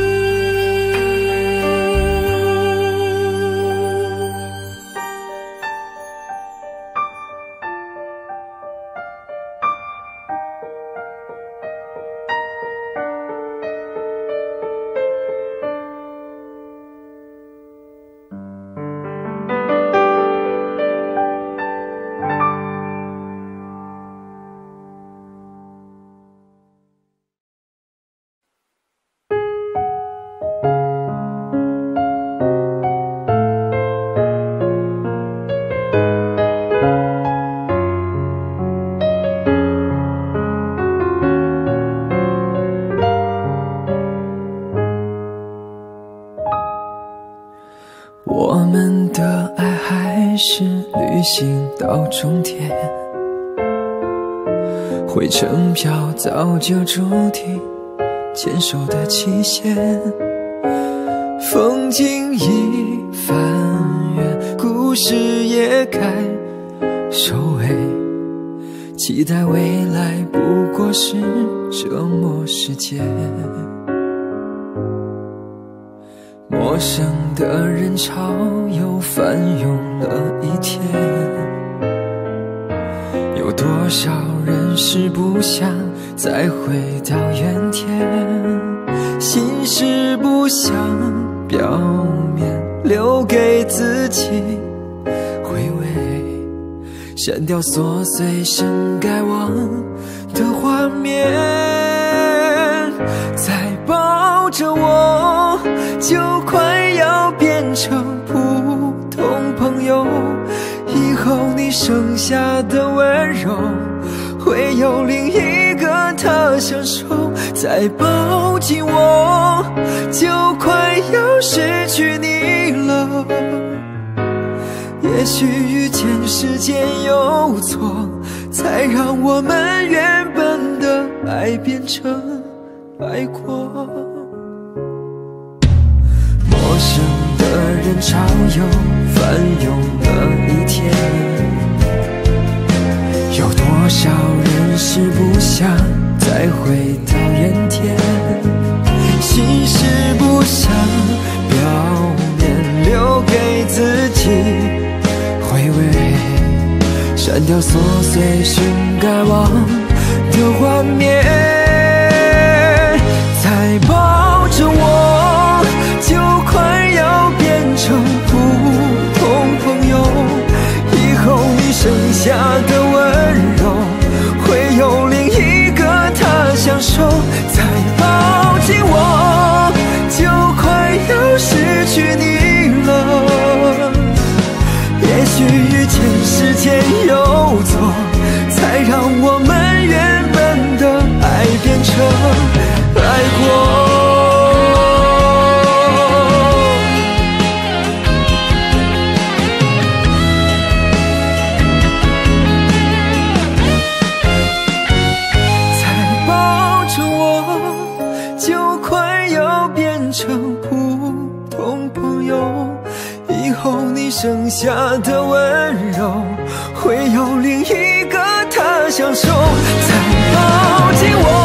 我们的爱还是旅行到终点，回程票早就注定牵手的期限，风景已翻阅，故事也该收尾，期待未来不过是折磨时间。陌生的人潮又翻涌了一天，有多少人是不想再回到原点，心事不想表面留给自己回味，删掉琐碎深该忘的画面，再抱着我就快要变成普通朋友，以后你剩下的温柔会有另一个他享受，再抱紧我就快要失去你了，也许遇见时间有错，才让我们原本的爱变成爱过。陌生的人潮又翻涌了一天，有多少人是不想再回到原点，心事不想表面留给自己回味，删掉琐碎深该忘的画面，再抱着我就快要变成普通朋友，以后你剩下的温柔会有另一个他享受，再抱紧我就快要失去你了，也许遇见时间有错，才让我们原本的爱变成爱过。剩下的温柔会有另一个他享受，再抱紧我